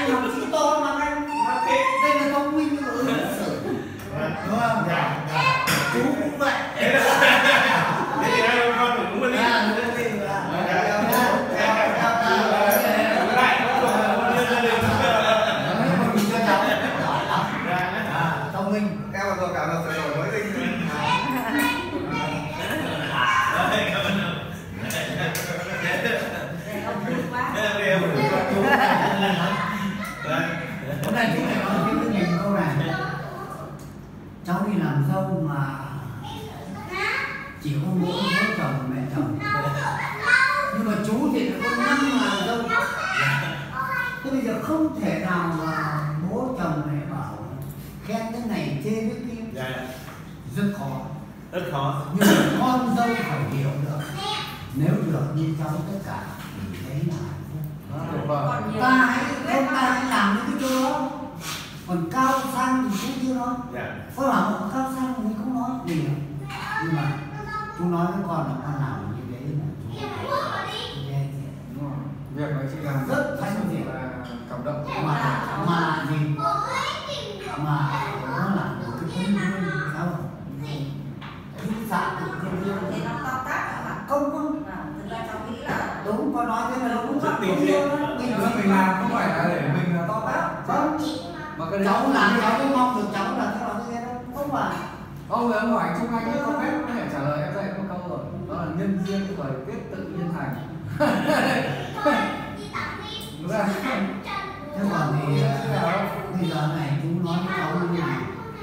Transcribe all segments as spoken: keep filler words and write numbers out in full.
anh học chữ to mà anh đây là thông minh ứng xử đúng không? Chú cũng vậy. Thế thì hai con phải đúng rồi đi. Thông minh. Em mà rồi cả một sửa đổi mới tinh. Hôm nay chú phải nói với mình câu này. Cháu đi làm dâu mà chỉ có mỗi bố chồng và mẹ chồng. Nhưng mà chú thì có năm làm dâu. Thế bây giờ không thể nào mà bố chồng mẹ bảo khen cái này chê cái kia. Rất khó. Rất khó. Nhưng mà con dâu phải hiểu được. Nếu được như cháu tất cả đấy là ta hãy không ta hãy làm những cái chỗ đó. Còn cao sang thì cũng chưa nói. Có bảo mà cao sang thì không nói gì đâu. Nhưng mà chú nói với con là con làm như đấy là chú nghe thiệt. Việc đó chị làm rất thanh thiện là cảm động. Mà mà gì mà nó là một cái tấm gương không? Chú dạ tự công dương thì nó to tác hả? Không không. Thực ra cháu nghĩ là Đúng, con nói thế là đúng. Rất tình yêu duyên. đó. Mình mình làm không phải là để mình là to tát. Không. Mà cái đấy Cháu làm cháu cũng mong được cháu là thế nào như thế đó. Không phải. ông người ông hỏi Trung Anh ấy con phép có thể trả lời em dạy một câu rồi. Đó là nhân duyên thời tiết tự nhiên thành. Đúng ra. Thế còn thì bây giờ này chú nói với cháu như này.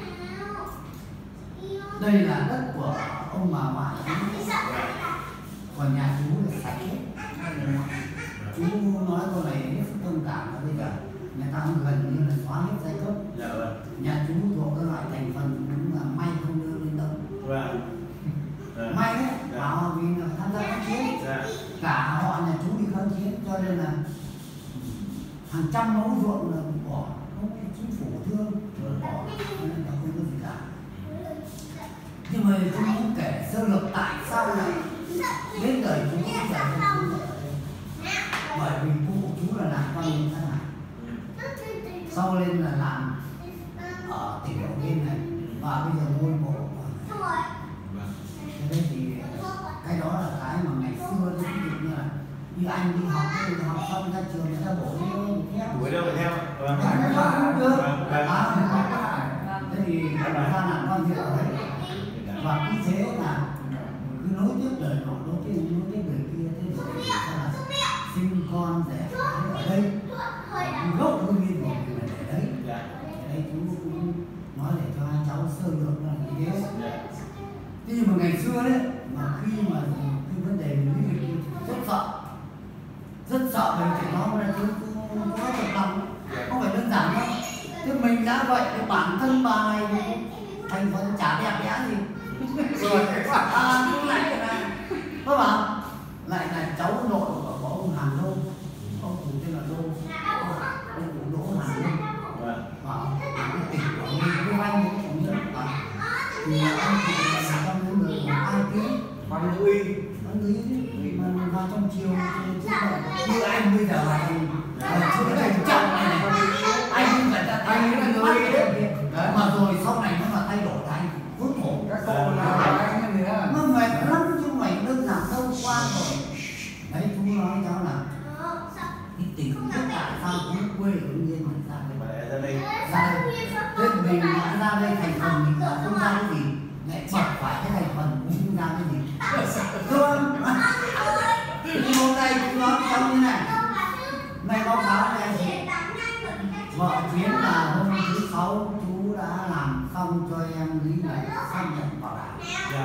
Đây là đất của ông bà ngoại chú. Còn nhà chú là sạch hết. Chú nói câu này hết sức thông cảm là bây giờ người ta cũng gần như là xóa hết giai cấp. Nhà chú thuộc cái loại thành phần đúng là may không đưa lên đâu. May đấy, bảo vì là tham gia kháng chiến. Cả họ nhà chú đi kháng chiến cho nên là hàng trăm mẫu ruộng là bỏ, không chính phủ thương bỏ, cho nên là không có gì cả. Nhưng mà tôi muốn kể sơ lược tại sao lại đến đời chú không phải là chú ở đây. Bởi vì cô của chú là làm con như thế này. Sau lên là làm ở tỉnh Quảng Yen này và bây giờ ngôi mộ. Thế đấy thì cái đó là cái mà ngày xưa ví dụ như là như anh đi học đi học xong ra trường người ta bổ đi theo. Buổi đâu phải theo. Không được. Thế thì ra làm con gì ở đấy. Và cứ thế là cứ nối tiếp đời nọ nối tiếp nối tiếp đời kia thế rồi là sinh con đẻ ở đây. Gốc nguyên nhân của mình là để đấy. Đấy chú cũng nói để cho hai cháu sơ lược là như thế. Thế nhưng mà ngày xưa đấy mà khi mà cái vấn đề mình lý lịch rất sợ, rất sợ về chuyện đó nên chú cũng có thật lòng, không phải đơn giản đâu. Thế mình đã vậy thì bản thân bà này thành phần chả đẹp đẽ gì. Rồi à, cũng lại là có bảo lại là cháu nội của ông Hàn Đô, ông cụ tên là Đô, ông cụ Đỗ Hàn Đô. Bảo cái tỉnh của mình với anh ấy cũng rất là thì anh thì là trong những người của ai tiếng Văn Ngữ Y, Văn Ngữ Y mà vào trong chiều như anh bây giờ là chưa có thành trọng này anh phải anh là người Y mà rồi sau này nó là thay đổi thành hút hổ các cô là anh như thế à? nó mệt lắm chứ không phải đơn giản đâu qua rồi. Đấy chú nói cháu là cái tình biết tại sao chú quê ở Yên mình ra đây ra đây thế mình đã ra đây thành phần mình là không ra cái gì lại bật phải cái thành phần cũng không ra cái gì thương. Nhưng hôm nay chú nói cháu như này này báo cáo với anh chị vợ Chiến là hôm thứ sáu chú đã làm xong cho em lý này xác nhận bảo đảm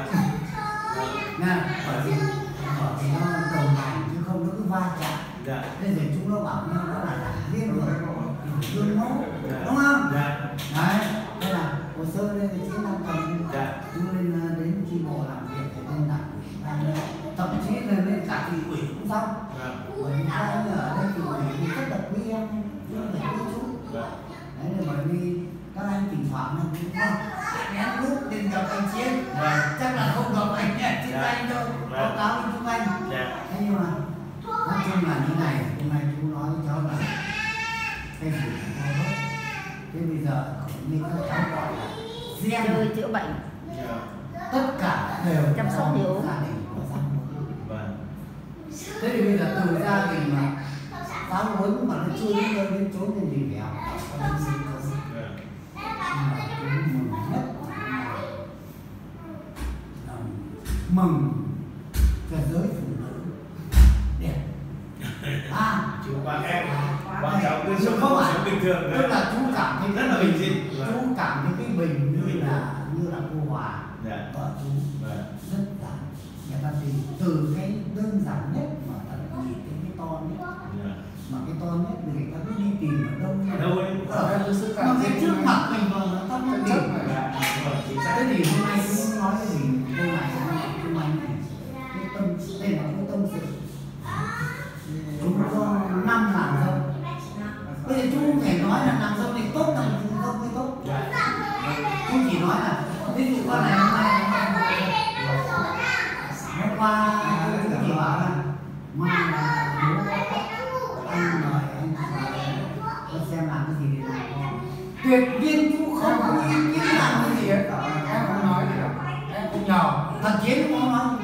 nha, bởi vì bởi vì nó đầu ngành chứ không nó cứ va chạm. Nên rồi chú nó bảo nhau nó là đảng viên rồi gương mẫu đúng không? Đấy, đây là hồ sơ đây thì Chiến đang cầm chú lên đến chi bộ làm việc thì lên đảng ủy, thậm chí là lên cả thị ủy cũng xong. Bởi vì các anh ở đây thì ủy rất là quý em, rất là quý chú. Đấy là bởi vì các anh thỉnh thoảng là cũng có nén lúc tìm gặp anh Chiến, chắc là không gặp anh Chiến Anh đâu, báo cáo với chúng anh. Thế nhưng mà nói chung là như này, hôm nay chú nói với cháu là cái gì cũng có hết. Thế bây giờ như các cháu gọi là gen chơi chữa bệnh, tất cả đều chăm sóc nhiều gia đình của giáo huấn. Vâng. Thế thì bây giờ từ gia đình mà giáo huấn mà nó chưa đến nơi đến chốn thì gì phải học có đến gì không? Nhưng mà cái mừng nhất là mừng cho giới phụ nữ đẹp. À, Chú bà em, bọn cháu cứ sống không cuộc phải, sống bình thường tức đấy. là chú cảm thấy Rất cái là bình dị. chú cảm thấy cái bình như là như là cô Hòa Dạ. vợ chú Vâng. rất là người ta tìm từ cái đơn giản nhất mà tận chỉ đến cái to nhất, Dạ. mà cái to nhất thì người ta cứ đi tìm ở đâu nhỉ? Đâu ấy? Ở cái sự mà cảm cái giác trước mặt mình mà nó thấp nhất chất nhất. Dạ. Vâng, chính xác. Thế thì hôm nay cũng nói cái gì câu này câu này này cái tâm đây là cái tâm sự chúng có năm nàng dâu. Bây giờ chú không thể nói là nàng dâu này tốt là nàng dâu này tốt. Chú chỉ nói là ví dụ con này hôm nay hôm qua chú chỉ bảo là mai là bố anh mời anh con xem làm cái gì để làm con. Tuyệt nhiên chú không có ý kiến làm cái gì hết. Em không nói gì đâu, em không nhờ. Thật chiến cũng không nói.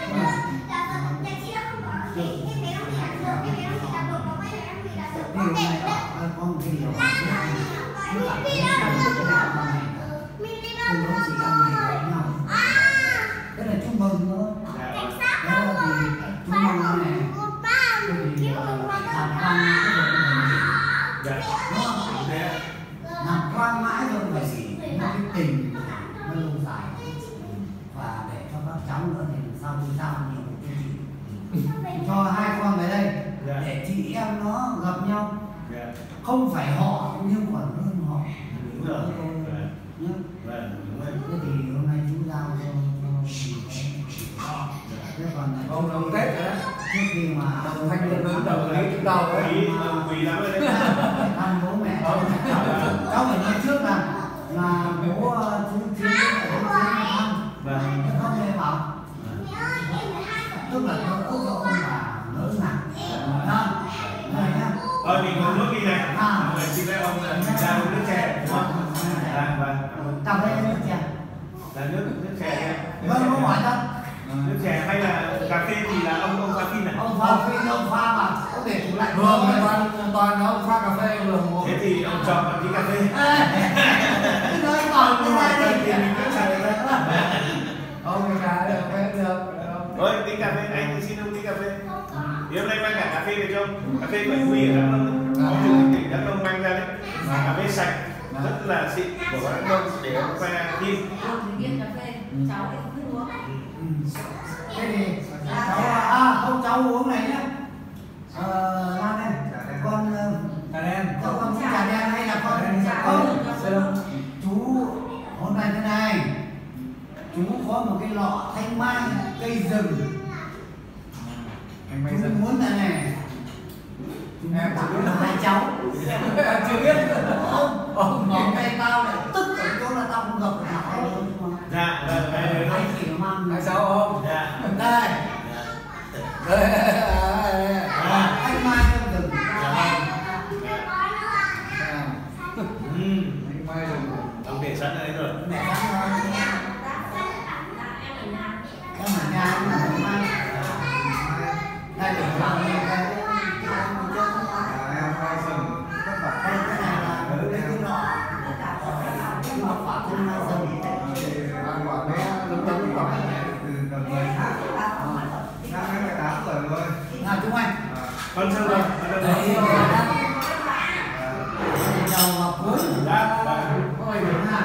Điều này ở có một cái điều chú cảm thấy là cái đạo này từ đó chỉ ăn này với nhau. Thế là chú mừng thôi. Đó thì chú mừng này thì làm quan cái được mình Dạ. đúng không? Làm quan mãi rồi phải gì nó cái tình nó lâu dài và để cho các cháu nữa thì sau khi giao nhiều một cái gì cho hai con về đây để chị em nó gặp nhau, Dạ. không phải họ nhưng còn hơn họ. Đúng rồi. Nhớ. Vâng, đúng rồi. Thế thì hôm nay chú giao cho cho thế còn là Ông đầu Tết rồi đấy. trước khi mà Đồng thanh niên lớn đầu lý đứng đầu ấy. Quý, ông quý lắm rồi đấy. ăn bố mẹ cháu cháu phải nói trước là là bố chú chú bố ăn Vâng. nó không nghe bảo tức là nó ước cho ông bà lớn nặng đó này nhá. Thôi mình uống nước đi này. À. Rồi xin phép ông là ra uống nước chè đúng không? Dạ, vâng. Cà phê nước chè. Là nước nước chè đây. Vâng, có hỏi đâu. Nước chè hay là cà phê thì là ông ông pha phin à? Ông pha phin ông pha mà có thể tủ lạnh Vừa rồi. toàn toàn nó pha cà phê vừa ngồi. Thế thì ông chọn một tí cà phê. Cái nói còn cái này Thì đi. mình cứ xài đấy. Ông cái cá được phép được. Thôi tí cà phê, anh xin ông tí cà phê. Thì hôm nay mang cả cà phê về cho ông. Cà phê của Huy ở Đắk Nông. Có chủ tịch tỉnh Đắk Nông mang ra đấy. Cà phê sạch, rất là xịn của Đắk Nông để ông pha phin. Viên cà phê, cháu thì không uống. Thế thì cháu à không cháu uống này nhá. Ờ Lan đây. Con Cả đen. con con uống trà đen hay là con không? Chú hôm nay thế này. Chú có một cái lọ thanh mai cây rừng. Anh may Chú dần. muốn là này. Chú Em tặng chưa biết cho hai cháu. Em chưa biết. Ông ông ngón tay tao lại tức ở chỗ là tao không gặp được nào hơn mà. Dạ, vâng, đây Hai đây. chỉ mang Anh sao không? Dạ. đây Đây. anh mai trong rừng. Ừm. Anh may dần. Ông để sẵn ở đấy rồi. Mẹ đang nói em ở nhà em ở mai đây để làm cái cái Em may dần. cái này là cái cái lọ cái lọ quả thanh mai rừng. Ăn quả bé lấm tấm quả. Nào chúng anh Con sao rồi? Con đâu đấy rồi? đầu vào cuối Dạ, vâng. ôi đúng ha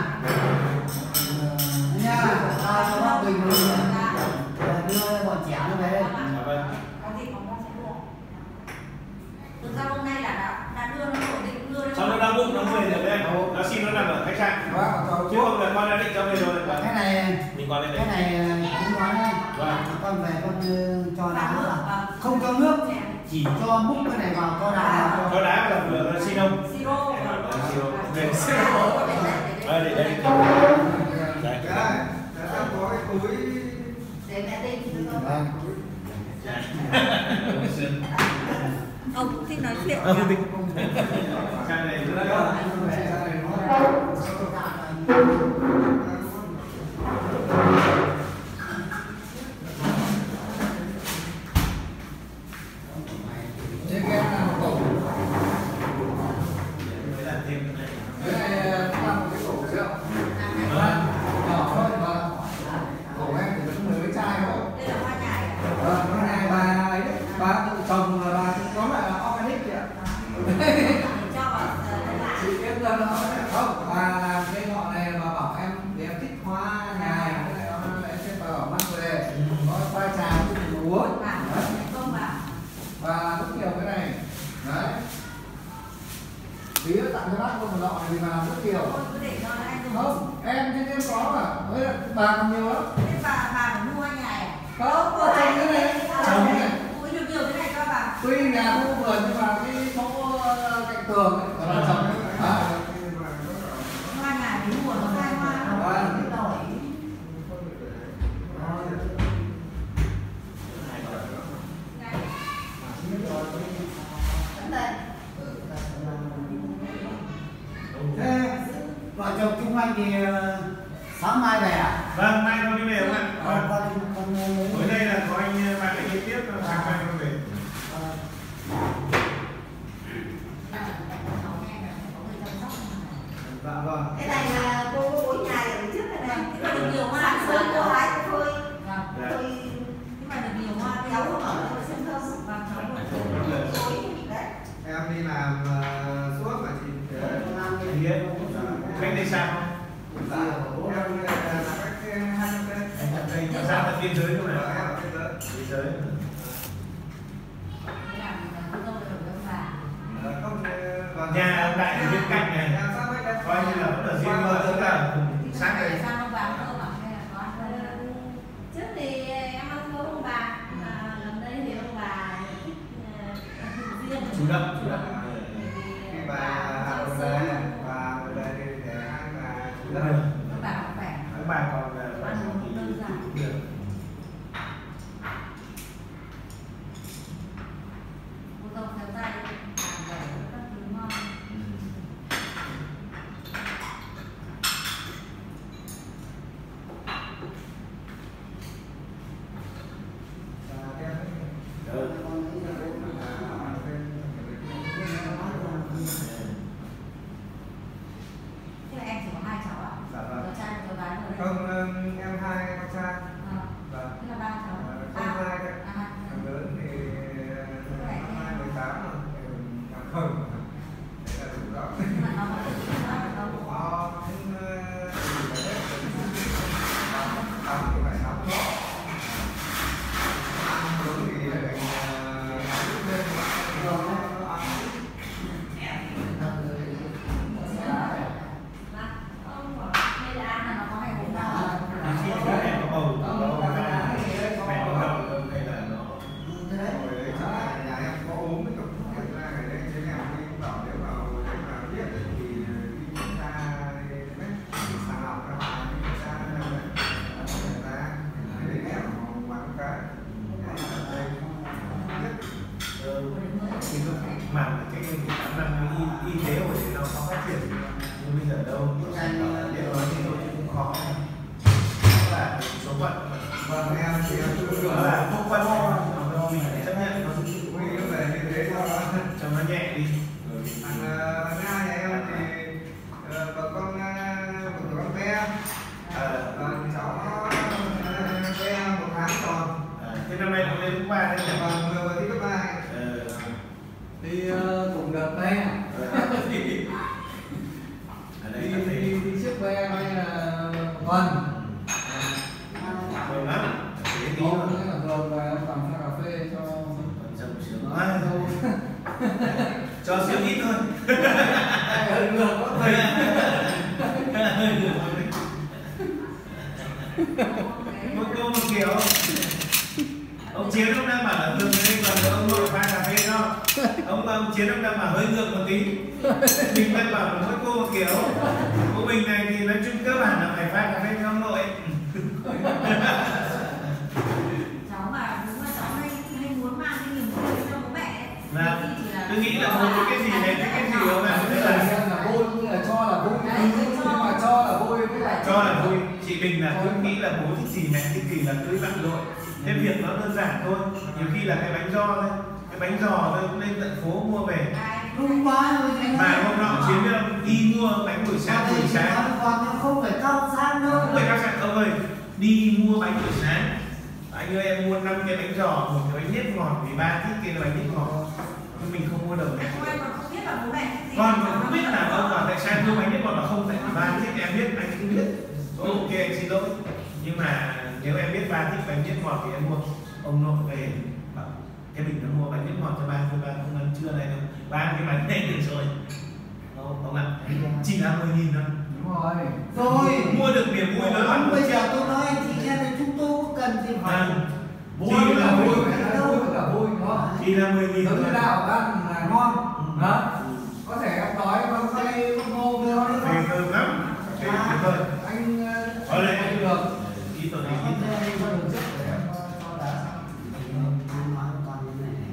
nha ta cho bác bình luôn đưa bọn trẻ nó về đây. Dạ vâng. Có gì có con sẽ mua. Thực ra hôm nay là đã, đã đưa nó ổn định, đưa nó. Sau nó đau bụng nó về rồi đấy. Nó xin nó nằm ở khách sạn. Chứ không là con đã định cho về rồi. Cái này Mình qua bên cái đấy. này cũng nói đấy. Vâng. Con về con cho đá vào, không cho nước, chỉ cho múc cái này vào cho đá vào. Cho đá là vừa là xin ông. Siro. Siro. Về siro. Ờ để đây. Đấy. Có cái túi. Để mẹ tinh. Vâng. Ông cũng thích nói chuyện. Ờ, thích. Trang này rất là Thế cái nào tổ mới là thêm cái này. cái này làm một cái tổ rượu nhỏ thôi mà tổ em thì vẫn mới chai thôi. Đây là hoa nhài à? Vâng, cái này bà ấy đấy, bà tự trồng là bà nó lại là organic chị ạ. Cho vào đây lại. Chị biết là nó không, bà làm cái ngọn này mà bảo em vì em thích hoa nhài, cái này nó lại sẽ bà bảo mang về, có pha trà cho mình uống. Không vào. Và rất nhiều cái này, đấy. Tí nữa tặng cho bác luôn một lọ này vì bà làm rất nhiều. Thôi cứ để cho anh dùng. Không, em trên em có mà, với lại bà còn nhiều lắm. Thế bà bà phải mua hoa nhài à? Không, cô trồng cái này, trồng cái này. Ui nhiều nhiều cái này cho bà. Tuy nhà khu vườn nhưng mà cái chỗ cạnh tường ấy, là bà trồng đấy. À. Hoa nhài thì mùa nó khai hoa nó Vâng. đổi. Thế vợ chồng Trung Anh thì sáng mai về à? Vâng, mai con đi về không ạ? Con con con Tối nay là có anh bạn ấy tiếp, sáng mai con về. Dạ vâng. Cái này là cô có bối nhài ở trước này này. Nhưng mà được nhiều hoa, sớm cô hái cô thôi. Thôi, nhưng mà được nhiều hoa, cháu không ở đây xem không? Và cháu một khối đấy. Em đi làm uh, suốt mà chị. Thì ấy, cách đây xa không? Dạ, em là cách hai trăm cây. Xa là biên giới luôn Vâng, này. em ở biên giới. Biên giới. Thế là cô dâu được ông bà. Ờ, không, vâng. Nhà ông Đại ở bên cạnh này, Nhà sát vách đây. coi như là vẫn ở riêng mơ, tức là cùng sát đây. Sao ông bà ăn cơm à? Hay là có ăn cơm? Trước thì em ăn cơm ông bà, mà gần đây thì ông bà thích uh, riêng. Chủ động, chủ động. Khi bà Hà một đời, bà một đời thì để hai bà chủ động. Ông bà cũng khỏe. Các bà còn là Ăn uống cũng đơn giản. cũng được. Cô dâu theo tay làm để các thứ ngon. Ừ. Thế là em chỉ có hai cháu ạ? Dạ vâng. Cháu trai và cháu gái rồi đấy? Không, em hai con trai. À, Vâng. thế là ba cháu. Không hai đấy. À, hai. Thằng lớn thì năm hai mười tám rồi. Thằng không. Đấy là đủ đó. Nhưng mà nó có tự nhiên hóa được không? Nó cũng phải hết. Tắm thì phải tắm đó. Ăn uống thì phải lên Ông bảo đây là Ăn là nó có hay uống đâu. Mẹ có bầu, có bầu ra. Mẹ có bầu đâu hay là nó thế đấy. rồi đấy, chắc là nhà em có ốm với cậu kiểm tra ngày đấy trên em đi bảo nếu mà đấy mà biết thì đi kiểm tra đấy sàng lọc ra mà đi kiểm tra ra đấy người ta để em mà một cái đấy là đây nhất thì lúc mà cái khả năng y, y tế của thì nó có phát triển nhưng bây giờ đâu để nói thì tôi cũng khó đó là số phận vâng em thì em cứ đó là phúc phận do mình phải chấp nhận nó quy nó về như thế cho nó cho nó nhẹ đi. thằng Nga nhà em thì bà con một con bé cháu nó bé một tháng còn. Thế năm nay nó lên cấp ba đấy nhỉ? Vâng, vừa vừa thi cấp ba. Đi cùng đợt đây à? Ở đây Đi cà phê đi đi chiếc ve hay là một tuần. thường lắm, thế tí Có thôi. nghĩa là thường về em làm pha cà phê cho Dòng sướng ai quá. đâu. Cho sướng ít thôi. Hơi ngược quá thầy. Một cô một kiểu. Ông Chiến ông đang bảo là thường đây còn ông nội pha cà phê đó. Ông ông Chiến ông đang bảo hơi ngược một tí. Mình đang bảo là mỗi cô một kiểu. Cô mình này thì nói chung cơ bản là phải pha cà phê cho ông nội. Cháu mà đúng là cháu hay hay muốn mang cái niềm vui cho bố mẹ ấy. Vâng. Thì chỉ cứ nghĩ là muốn cái gì này cái gì không ạ? Thế là là vui, là cho là vui, nhưng mà cho là vui với lại cho là vui. Chị Bình là cứ nghĩ là bố thích gì mẹ thích gì là cưới bạn lội. Thế việc nó đơn giản thôi. Nhiều khi là cái bánh giò thôi, cái bánh giò thôi cũng lên tận phố mua về. Đúng quá rồi. Mà hôm nọ Chiến biết không? Đi mua bánh buổi sáng buổi sáng. Còn không phải cao sang đâu. Không phải cao sang ông ơi. Đi mua bánh buổi sáng. Anh ơi em mua năm cái bánh giò, một cái bánh nếp ngọt vì ba thích cái bánh nếp ngọt. Nhưng mình không mua đâu. Không biết là bố mẹ thích gì. Con không biết là ông bảo tại sao mua bánh nếp ngọt là không, tại vì ba thích em biết, anh không biết. Ok anh xin lỗi. Nhưng mà nếu em biết ba thích bánh nếp ngọt thì em mua. Ông nội về bảo cái Bình nó mua bánh nếp ngọt cho ba, cho ba không ăn trưa này đâu. Ba ăn cái bánh này được rồi. Không, không ạ. Chỉ là mười nghìn thôi. đúng rồi. Rồi Mua được niềm vui lớn lắm. bây giờ tôi nói anh chị nghe là chúng tôi có cần gì phải Vui là vui, là vui là vui, đúng không? Chỉ là mười nghìn Giống như thôi. nào ăn là ngon, đó. Có thể em nói con say con ngô với nó đấy Về không? thơm lắm. Thế thôi. Anh Ở đây anh được. Ý tôi Đó, ý. thế anh có đường trước để em cho đá xong. tôi nói với con như này này,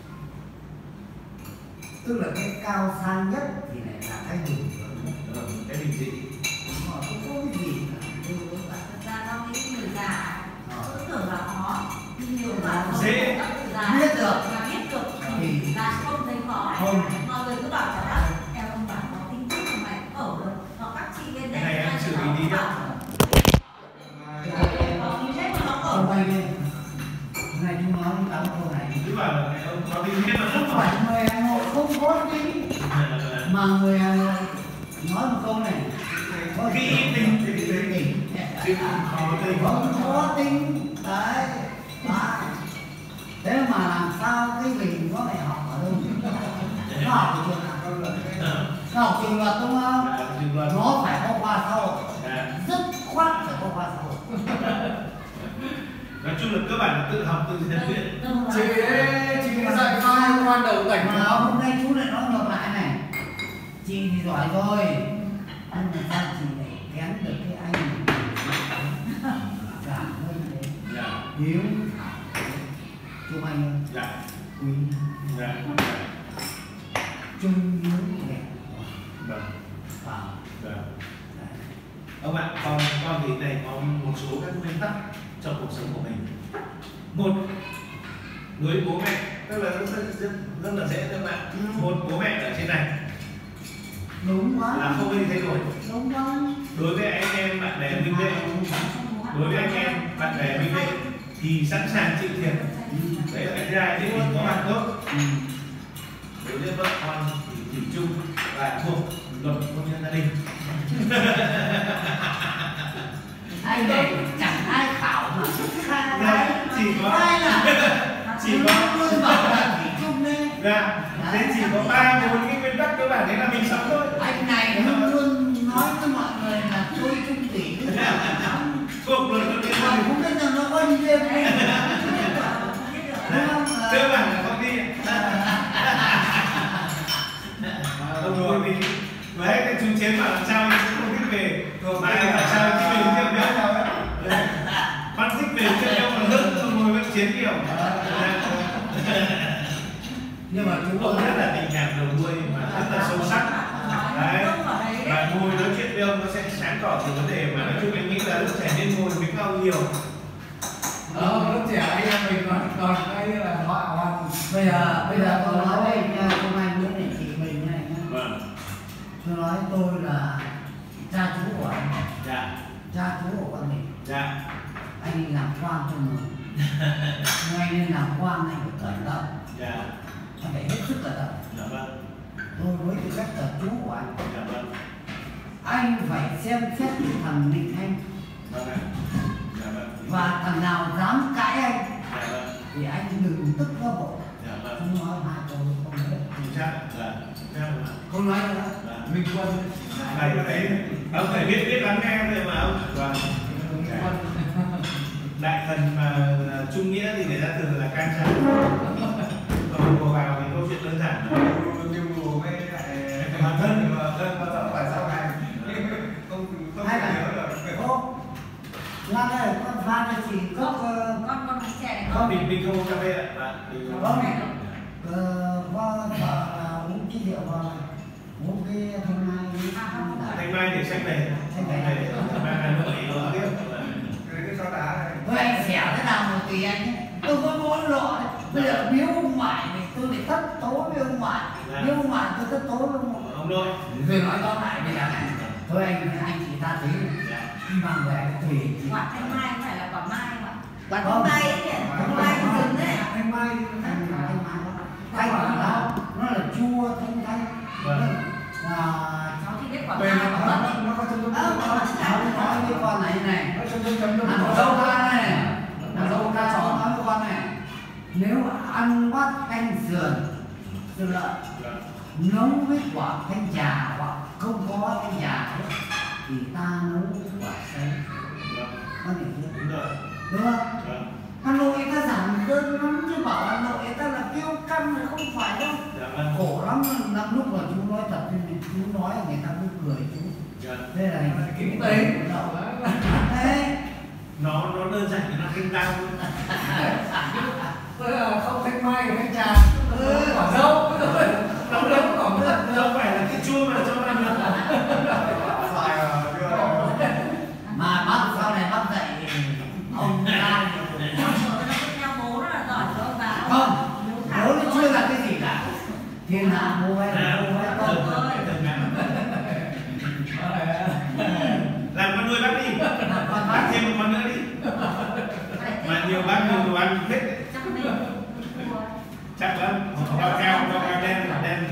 tức là cái cao sang nhất thì này là cái bình thường nhất, Cái bình dị. mà không có cái gì cả. Tôi với bạn Thật ra con nghĩ người già tôi tưởng là khó, nhưng nhiều bạn Dễ. biết được là biết được thì là không thấy khó. không. Mọi người cứ bảo là đó, em không bảo có tinh chất của mày ở được, hoặc các chị bên Cái đây này em xử lý đi đó. có tinh chất mà nó ở. Không quay lên này, chúng nói tám câu này Cứ bảo là ông có tinh chất mà không không phải người Hà Nội không có tính, mà người Hà Nội nói một câu này có Kỹ tình tình thì thì tình. tình Chứ không có tình. không có tính đấy. Đấy. Thế mà làm sao cái bình có phải học ở đâu? Nó học ở trường nào? Nó học trường luật đúng không? Nó phải có khoa xã hội, rất khoát phải có khoa xã hội. Nói chung là cơ bản là tự học tự rèn luyện. Chị ấy, chị ấy dạy hai quan đầu cảnh Mà mà hôm nay chú lại nói ngược lại này, chị thì giỏi rồi, nhưng mà sao chị lại kén được cái anh này? Cảm ơn thế, Dạ. hiếu thảo, chú anh ơi, Dạ. quý, Dạ. trung hiếu đẹp, Vâng. vào. Vâng. Ông ạ, con con thì này có một số các nguyên tắc trong cuộc sống của mình. Một, đối với bố mẹ tức là rất, rất, rất, rất là dễ các bạn. Một, bố mẹ ở trên này Đúng quá, là không bao thay đổi. đúng quá. Đối với anh em bạn bè huynh đệ, đối với anh em bạn bè huynh đệ thì sẵn sàng chịu thiệt. Đấy là cái thứ hai, thì mình có bạn tốt. Đối với vợ con thì thủy chung và thuộc luật hôn nhân gia đình. Anh này chẳng ai khảo mà khai Dạ, chỉ có ai là chỉ có luôn bảo là thủy chung đấy. Dạ, thế chỉ có ba bốn cái nguyên tắc cơ bản đấy là mình sống thôi. Anh này luôn luôn nói với mọi người là tôi chung thủy Thuộc luật hôn nhân gia mà đình. không biết rằng nó có đi đêm hay Cơ bản là không đi. Ông ngồi mình đấy, cái chú Chiến bảo làm sao anh không thích về, mà anh bảo sao anh thích về tiếp nhau. Con thích về tiếp nhau còn hơn không ngồi với Chiến kiểu. nhưng mà chúng Ông tôi rất là tình cảm đầu đuôi mà rất là sâu sắc. Đấy. Và ngồi nói chuyện với ông nó sẽ sáng tỏ từ vấn đề mà nói chung anh nghĩ là lúc trẻ nên ngồi với nhau nhiều. Ờ, lúc trẻ anh em mình còn còn cái là họ hoàn. bây giờ bây giờ tôi nói đây nha, không anh nữa này chị mình này nhá. Vâng. Tôi nói tôi là cha chú của anh, Dạ. cha chú của con mình. Dạ. Anh đi làm quan cho mình, nhưng anh nên làm quan anh phải cẩn thận, Dạ. anh phải hết sức cẩn thận. Dạ vâng. Tôi với tư cách là chú của anh, Dạ vâng. anh phải xem xét cái thằng Ninh Anh, Vâng ạ. Dạ vâng. và thằng nào dám cãi anh Dạ vâng. thì anh đừng tức nó bộ. Dạ vâng. Không nói hai câu không hết. Chính xác. Dạ. Chính xác rồi. Không nói nữa. Dạ. Minh Quân. Phải phải ông phải biết biết lắng nghe thôi mà ông. Vâng. Minh Quân. Đại thần mà trung nghĩa thì người ta thường là can trang. Còn bùa vào thì câu chuyện đơn giản là Nhưng bùa với lại bản thân mà thân mà sao phải sao này không không Hay nhớ là được. ô lát này con pha cho chị cốc ờ, con con trẻ này không mình mình không uống cà phê ạ. Vâng. Mình Vâng. ờ, có vợ triệu vào bốn cái thanh mai thanh mai để xanh này thanh này này ba hai mươi bảy đô tiếp cái sao đá này thôi anh xẻo thế nào một tùy anh nhé. Tôi có mỗi lọ đấy. Bây giờ biếu ông ngoại thì tôi để thất tố với ông ngoại, biếu ông ngoại tôi thất tố với ông ngoại. ông nội Rồi nói tóm lại bây giờ này thôi anh anh chị ta thấy đi mang về cái tùy quả thanh mai không phải là quả mai mà quả không mai ấy kìa, thanh mai rừng đấy. thanh mai thanh mai thanh mai đó nó là chua thanh thanh là Cháu thì biết quả bề mai nó quả mận ấy. nó có chân Ờ, quả mận nó nói với con này này nó chân chân chân ăn dâu ca này ăn dâu ca nó nói với con này nếu ăn bát canh sườn sườn lợn nấu với quả thanh trà hoặc không có thanh trà thì ta nấu quả xấy có thể chưa đúng rồi đúng không? Hà Nội ta giảm cân lắm chứ bảo Hà Nội ta là kiêu căng là không phải đâu. Khổ lắm, lắm lúc mà chú nói thật thì chú nói người ta cũng cười chú. Đây là kính tế thế nó nó đơn giản thì nó kinh tăng không thanh mai thanh trà quả dâu nó đâu có đâu phải là cái chua mà cho ăn được mà bác sau này bác dạy ông ra không, bố nó chưa là cái gì cả thiên hạ mua hay là mua hay không làm con nuôi bác đi bác thêm một con nữa đi mà nhiều bác nhiều đồ ăn thích chắc lắm bao cao bao cao đen đen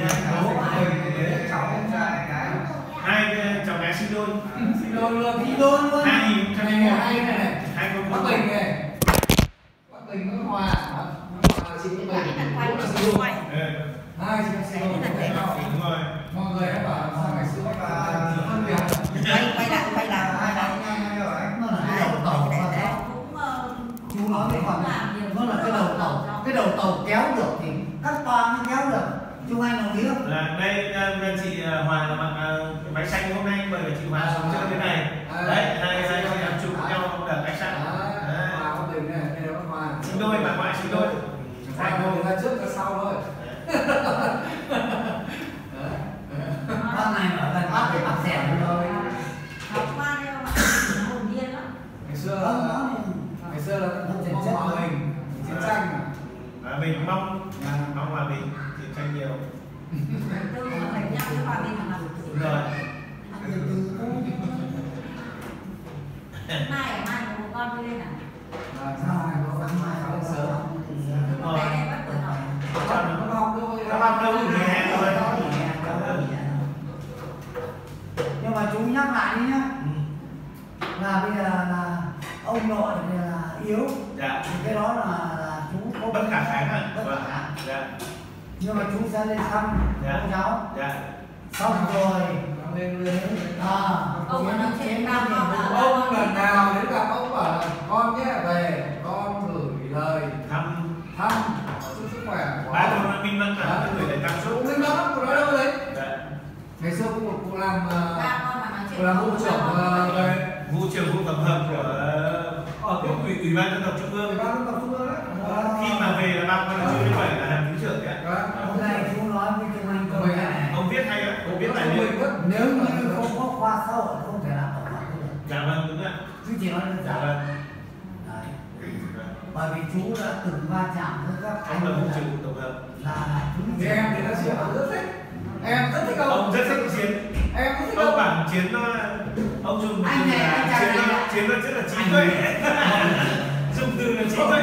hai cháu gái sinh đôi sinh đôi luôn đi đôi luôn hai nghìn trăm này hai này hai con Bắc Bình này Bắc Bình với Hòa Hòa chị Bắc Bình cũng là sinh đôi hai chị sinh đôi đúng rồi mọi người đã bảo sao ngày xưa và phân biệt quay quay lại quay lại quay lại nó là cái đầu tàu chú nói với con nó là cái đầu tàu cái đầu tàu kéo được thì các toa mới kéo được chú anh đồng ý không? Là đây bên chị Hòa là mặc váy xanh hôm nay mời chị Hòa xuống chơi cái này đấy hai hai chị em chụp nhau ở khách sạn Hòa Bắc Bình này đây là Hòa sinh đôi bà ngoại sinh đôi Hòa ngồi ra trước ra sau thôi con này ở gần bác thì bác xẻo rồi học qua đây mà hồn nhiên lắm. ngày xưa ngày xưa là mong hòa bình chiến tranh mà mình mong mong hòa bình chiến tranh nhiều Tôi mà phải nhau với hòa bình mà đúng rồi mai ở mai một con đi lên à? sao này có mai có sớm đúng rồi Đây bắt đầu học. cho nó học thôi các bạn đâu nghỉ hè rồi nhưng mà chú nhắc lại đi nhá là bây giờ là ông nội thì là yếu dạ thì cái đó là, là chú có bất khả kháng ạ bất khả kháng dạ nhưng mà chú sẽ lên thăm dạ con cháu dạ xong rồi lên lên à Ông có nói chuyện cao không là ông lần nào đến gặp ông bảo là con nhé về con gửi lời thăm thăm chúc sức khỏe của ba ông. con minh mẫn là người để tam số Cũng minh mẫn của nó đâu đấy dạ ngày xưa cũng một cụ làm ờ, ba con mà nói chuyện cụ làm vụ trưởng ờ, về vụ trưởng vụ tổng hợp của ở cái ủy ủy ban dân tộc trung ủy ương ban dân tộc trung ương đấy khi mà về là ba con là chưa như vậy là làm thứ trưởng đấy ạ hôm nay chú nói với chú anh câu này ông viết hay ạ ông viết tài liệu nếu như không có khoa xã hội không thể làm tổng hợp được dạ vâng đúng ạ chú chỉ nói đơn dạ giản vâng đấy bởi vì chú đã từng va chạm với các ông là anh vụ là, trưởng vụ tổng hợp là chú thì em thì nó sẽ rất thích em rất thích ông ông rất thích chiến em rất thích ông ông bản chiến nó ông dùng Anh từ này, là anh chàng chiến này nó ạ. chiến nó rất là trí tuệ dùng từ là trí tuệ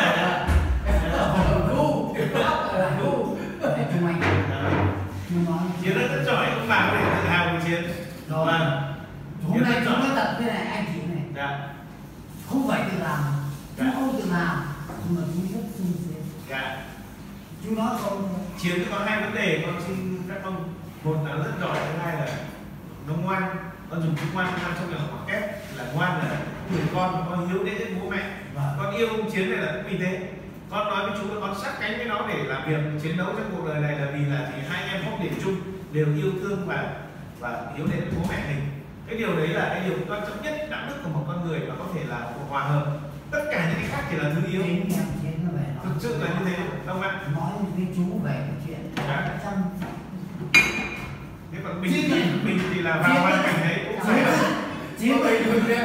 em là ngu là ngu để chú anh chú nói chiến nó rất giỏi ông bà có thể tự hào về chiến rồi vâng hôm nay chú nói thật với này anh chị này dạ không phải tự làm chú Dạ. không tự làm nhưng mà chú rất sung sướng dạ chú nói không chiến có hai vấn đề con xin các ông một là rất giỏi thứ hai là nó ngoan con dùng chữ ngoan ngoan trong trường hợp kép là ngoan là người con con hiếu đến với bố mẹ Vâng. con yêu chiến này là cũng vì thế con nói với chú là con sát cánh với nó để làm việc chiến đấu trong cuộc đời này là vì là thì hai em có điểm chung đều yêu thương và và hiếu đến với bố mẹ mình cái điều đấy là cái điều quan trọng nhất đạo đức của một con người và có thể là một hòa hợp tất cả những cái khác chỉ là thứ yếu chiến em chiến nó về thực sự là như thế không ạ nói với chú về cái chuyện Dạ. chăm Thế còn mình thì, mình thì là vào hoàn cảnh đấy cũng phải Chiến mình được việc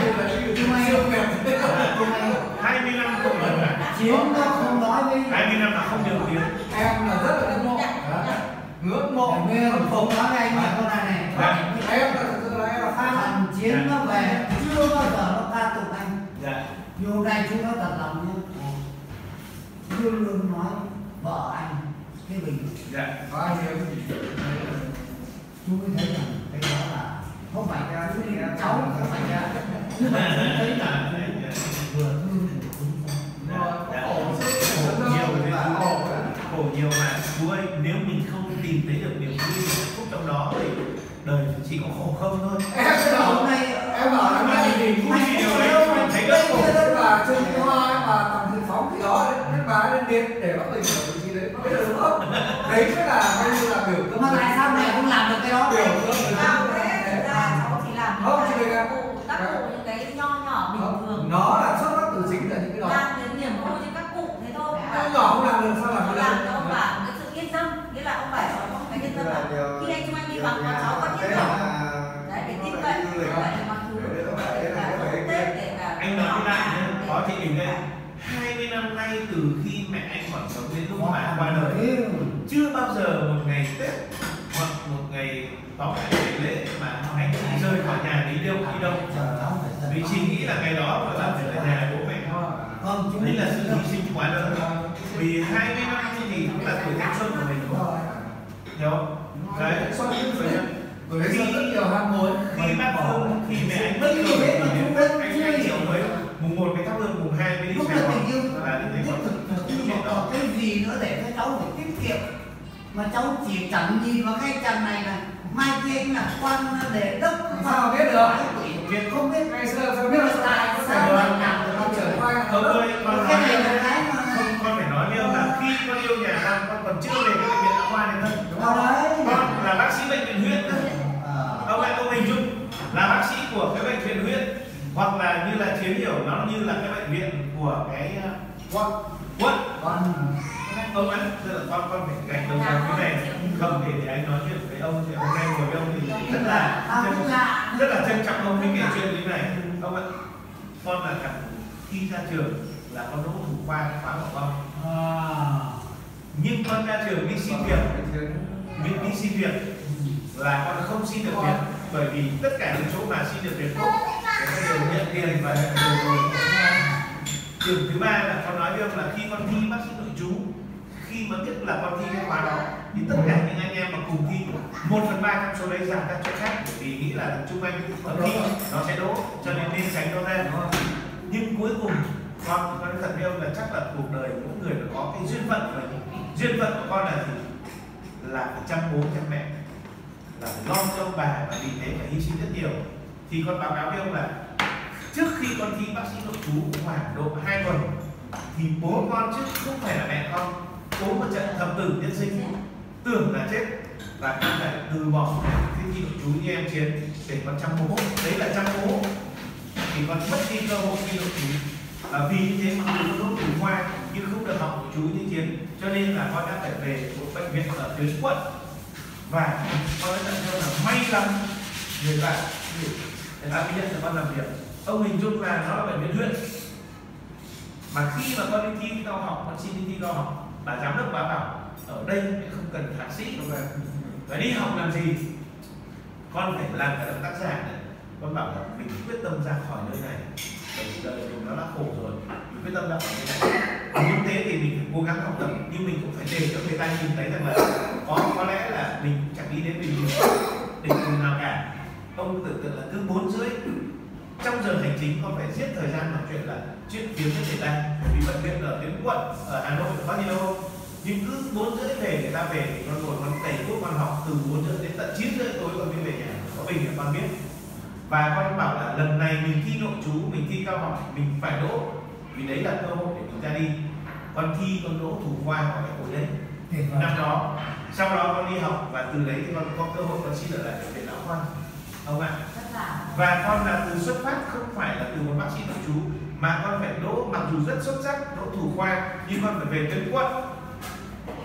hai mươi năm không lần cả. Chiến nó không nói với hai mươi năm là không điều tiếng. Em là rất là ngưỡng mộ, ngưỡng mộ, không không nói với anh mà con này này. em là thực sự là em là fan. Thằng Chiến nó về chưa bao giờ nó ca tụng anh. Dạ. Nhưng hôm nay chúng nó thật lòng nhé. Luôn luôn nói vợ anh cái bình. Dạ. Có ai hiểu gì? Chú mới thấy rằng cái đó là không phải ra chú đi cháu không phải ra. Thấy là vừa thương vừa cúng Khổ nhiều mà khổ nhiều mà chú ơi, nếu mình không tìm thấy được niềm vui và hạnh phúc trong đó thì đời chỉ có khổ không thôi. Em bảo này, em bảo là mai thì vui gì điều đấy mình thấy rất khổ. Và trên cái hoa mà tầm thị phóng thì đó nên bà lên điện để bắt mình ở vị trí đấy có biết được không? Đấy mới là coi như là biểu tượng. mà tại sao mày không làm được cái đó? Biểu tượng Sao thế? Ra cháu chỉ làm không những chị cái Bình cụ, các cụ những cái nho nhỏ bình thường. nó là xuất phát từ chính là những cái đó. Làm đến niềm vui cho các cụ thế thôi. Nó nhỏ không làm được sao làm Nó được? làm cho ông bà cái sự yên tâm, nghĩa là ông bà có một cái yên tâm là khi anh chúng anh đi vắng con cháu có yên tâm. Đấy, để tin cậy, tin cậy mọi thứ. Để là Tết, để là Anh nói với lại nhé, có chị Bình đây, hai mươi năm nay từ khi mẹ anh còn sống đến lúc mà qua đời, chưa bao giờ một ngày Tết hoặc một ngày tóm lại ngày lễ mà anh chỉ rời khỏi nhà đi đâu đi đâu. Vì chị nghĩ là ngày đó là phải ở nhà bố mẹ thôi. Đấy là sự hy sinh quá lớn. Vì hai mươi năm thì cũng là tuổi thanh xuân của mình, đúng không? Hiểu không? Đấy, Bởi vì rất nhiều ham muốn. khi bác Hương, khi mẹ anh mất rồi thì đến Tết anh anh chịu mới mùng một cái thắp hương, mùng hai mới đi Lúc xem là họ. tình yêu Là những cái không còn cái gì nữa để cho cháu phải tiết kiệm. Mà cháu chỉ chẳng nhìn vào cái trần này là mai kia anh là quan để đất Sao biết được? Việc không biết Ngày xưa sao biết nhưng mà được? tại sao mà làm được nó trở qua Ông ơi, con cái nói này là cái mà không, con phải nói với ông là khi con yêu nhà con, con còn chưa về cái bệnh viện đa khoa này thân, đúng không? đấy Con là bác sĩ bệnh viện huyết thôi. Ông lại ông hình dung là bác sĩ của cái bệnh viện huyết, hoặc là như là Chiến hiểu nó như là cái bệnh viện của cái quận quận con ông ấy, tức là con con phải gạch đầu dòng cái này không để để anh nói chuyện với ông thì ông em ngồi với ông thì rất là trân, rất là trân trọng ông mới kể chuyện như này. Ông ạ, con là cả khi ra trường là con đỗ thủ khoa khóa của con, nhưng con ra trường đi xin việc, nhưng đi xin việc là con không xin được việc, bởi vì tất cả những chỗ mà xin được việc tốt thì đều nhận tiền và đều rồi. Trường thứ ba là con nói với ông là khi con thi bác sĩ nội trú, khi mà biết là con thi cái khóa đó thì tất cả những anh em mà cùng thi một phần ba trong số đấy giảm các chỗ khác, bởi vì nghĩ là trung anh nó thi nó sẽ đỗ, cho nên nên tránh nó ra. Nhưng cuối cùng con con nói thật với ông là chắc là cuộc đời mỗi người phải có cái duyên phận, và duyên phận của con là gì? Là phải chăm bố chăm mẹ, là phải lo cho ông bà, và vì thế phải hy sinh rất nhiều. Thì con báo cáo với ông là trước khi con thi bác sĩ nội trú khoảng độ hai tuần thì bố con chứ không phải là mẹ con, bố một trận thập tử nhân sinh, tưởng là chết và con phải từ bỏ cái thi nội trú như em Chiến để con chăm bố. Đấy là chăm bố thì con mất đi cơ hội thi nội trú. À, vì như thế mà con đỗ thủ khoa nhưng không được học nội trú như Chiến, cho nên là con đã phải về một bệnh viện ở tuyến quận. Và con nói thật là may lắm người bạn người ta nhận cho con làm việc. Ông hình dung là nó là bệnh viện huyện, mà khi mà con đi thi cao học, con xin đi thi cao học, bà giám đốc bà bảo ở đây không cần thạc sĩ, và đi học làm gì, con phải làm cả động tác giảng này. Con bảo là mình quyết tâm ra khỏi nơi này, bởi vì đời mình nó đã khổ rồi, mình quyết tâm ra khỏi nơi này. Như thế thì mình phải cố gắng học tập, nhưng mình cũng phải để cho người ta nhìn thấy rằng là có có lẽ là mình chẳng đi đến bình thường đỉnh cùng nào cả. Ông tưởng tượng là cứ bốn rưỡi trong giờ hành chính con phải giết thời gian nói chuyện là chuyện phiếm với người ta, vì bệnh viện ở tuyến quận ở Hà Nội có nhiều đâu, nhưng cứ bốn rưỡi về người ta về thì con ngồi con cày cuốc con học từ bốn rưỡi đến tận chín rưỡi tối con mới về nhà. Có Bình là con biết. Và con bảo là lần này mình thi nội trú, mình thi cao học, mình phải đỗ, vì đấy là cơ hội để mình ra đi. Con thi con đỗ thủ khoa vào cái hồi đấy năm đó, sau đó con đi học và từ đấy thì con có cơ hội con xin ở lại bệnh viện Lão Khoa, không ạ? Và con là từ xuất phát không phải là từ một bác sĩ nội trú, mà con phải đỗ, mặc dù rất xuất sắc, đỗ thủ khoa, nhưng con phải về tuyến quận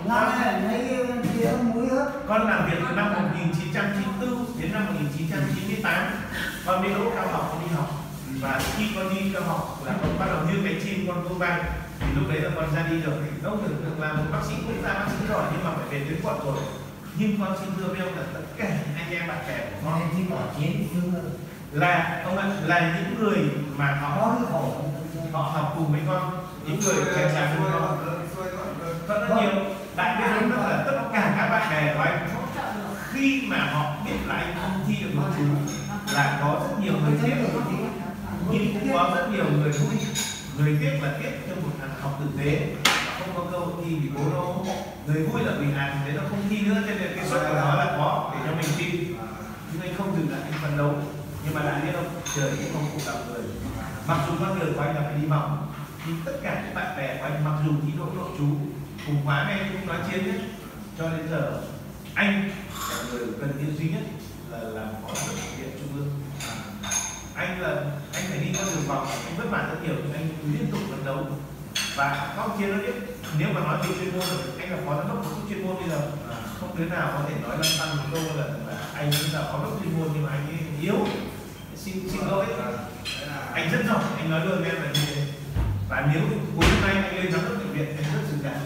Ngon này, mấy kia muối ớt. Con làm việc từ năm một nghìn chín trăm chín mươi tư đến năm một nghìn chín trăm chín mươi tám. Con đi đỗ cao học, con đi học. Và khi con đi cao học là con bắt đầu như cái chim con cô bay. Thì lúc đấy là con ra đi được. Ông tưởng tượng là một bác sĩ cũng ra bác sĩ giỏi nhưng mà phải về tuyến quận rồi. Nhưng con xin thưa với ông là tất cả anh em bạn bè của con Đi bỏ chiến xưa. là ông ạ, là những người mà họ Có cái khổ. họ học cùng với con, những người kèm làm với con rất là nhiều. Đại biết rất là tất cả các bạn bè của anh khi mà họ biết là anh không thi được nội trú là có rất nhiều người tiếc, nhưng cũng có rất nhiều người vui. Người tiếc là tiếc cho một thằng học tử tế không có cơ hội thi vì bố nó, người vui là vì à thế nó không thi nữa cho nên cái suất của nó là có để cho mình thi. Nhưng anh không dừng lại, anh phấn đấu. Nhưng mà đã biết không, trời cũng không phụ lòng người. Mặc dù con đường của anh là phải đi vòng, nhưng tất cả những bạn bè của anh mặc dù thi đỗ nội trú cùng khóa anh cũng nói chiến nhất, cho đến giờ anh là người cần thiết duy nhất là làm phó giám đốc bệnh viện trung ương. Anh là anh phải đi con đường vòng, anh vất vả rất nhiều nhưng anh liên tục phấn đấu. Và các ông chiến nó biết nếu mà nói về chuyên môn rồi, anh là phó giám đốc của chuyên môn bây giờ không đứa nào có thể nói lăng tăng một câu là, là anh là phó giám đốc chuyên môn nhưng mà anh ấy yếu. Xin xin lỗi, anh rất giỏi, anh nói luôn em là như thế. Và nếu hôm nay anh lên giám đốc bệnh viện anh rất xứng đáng.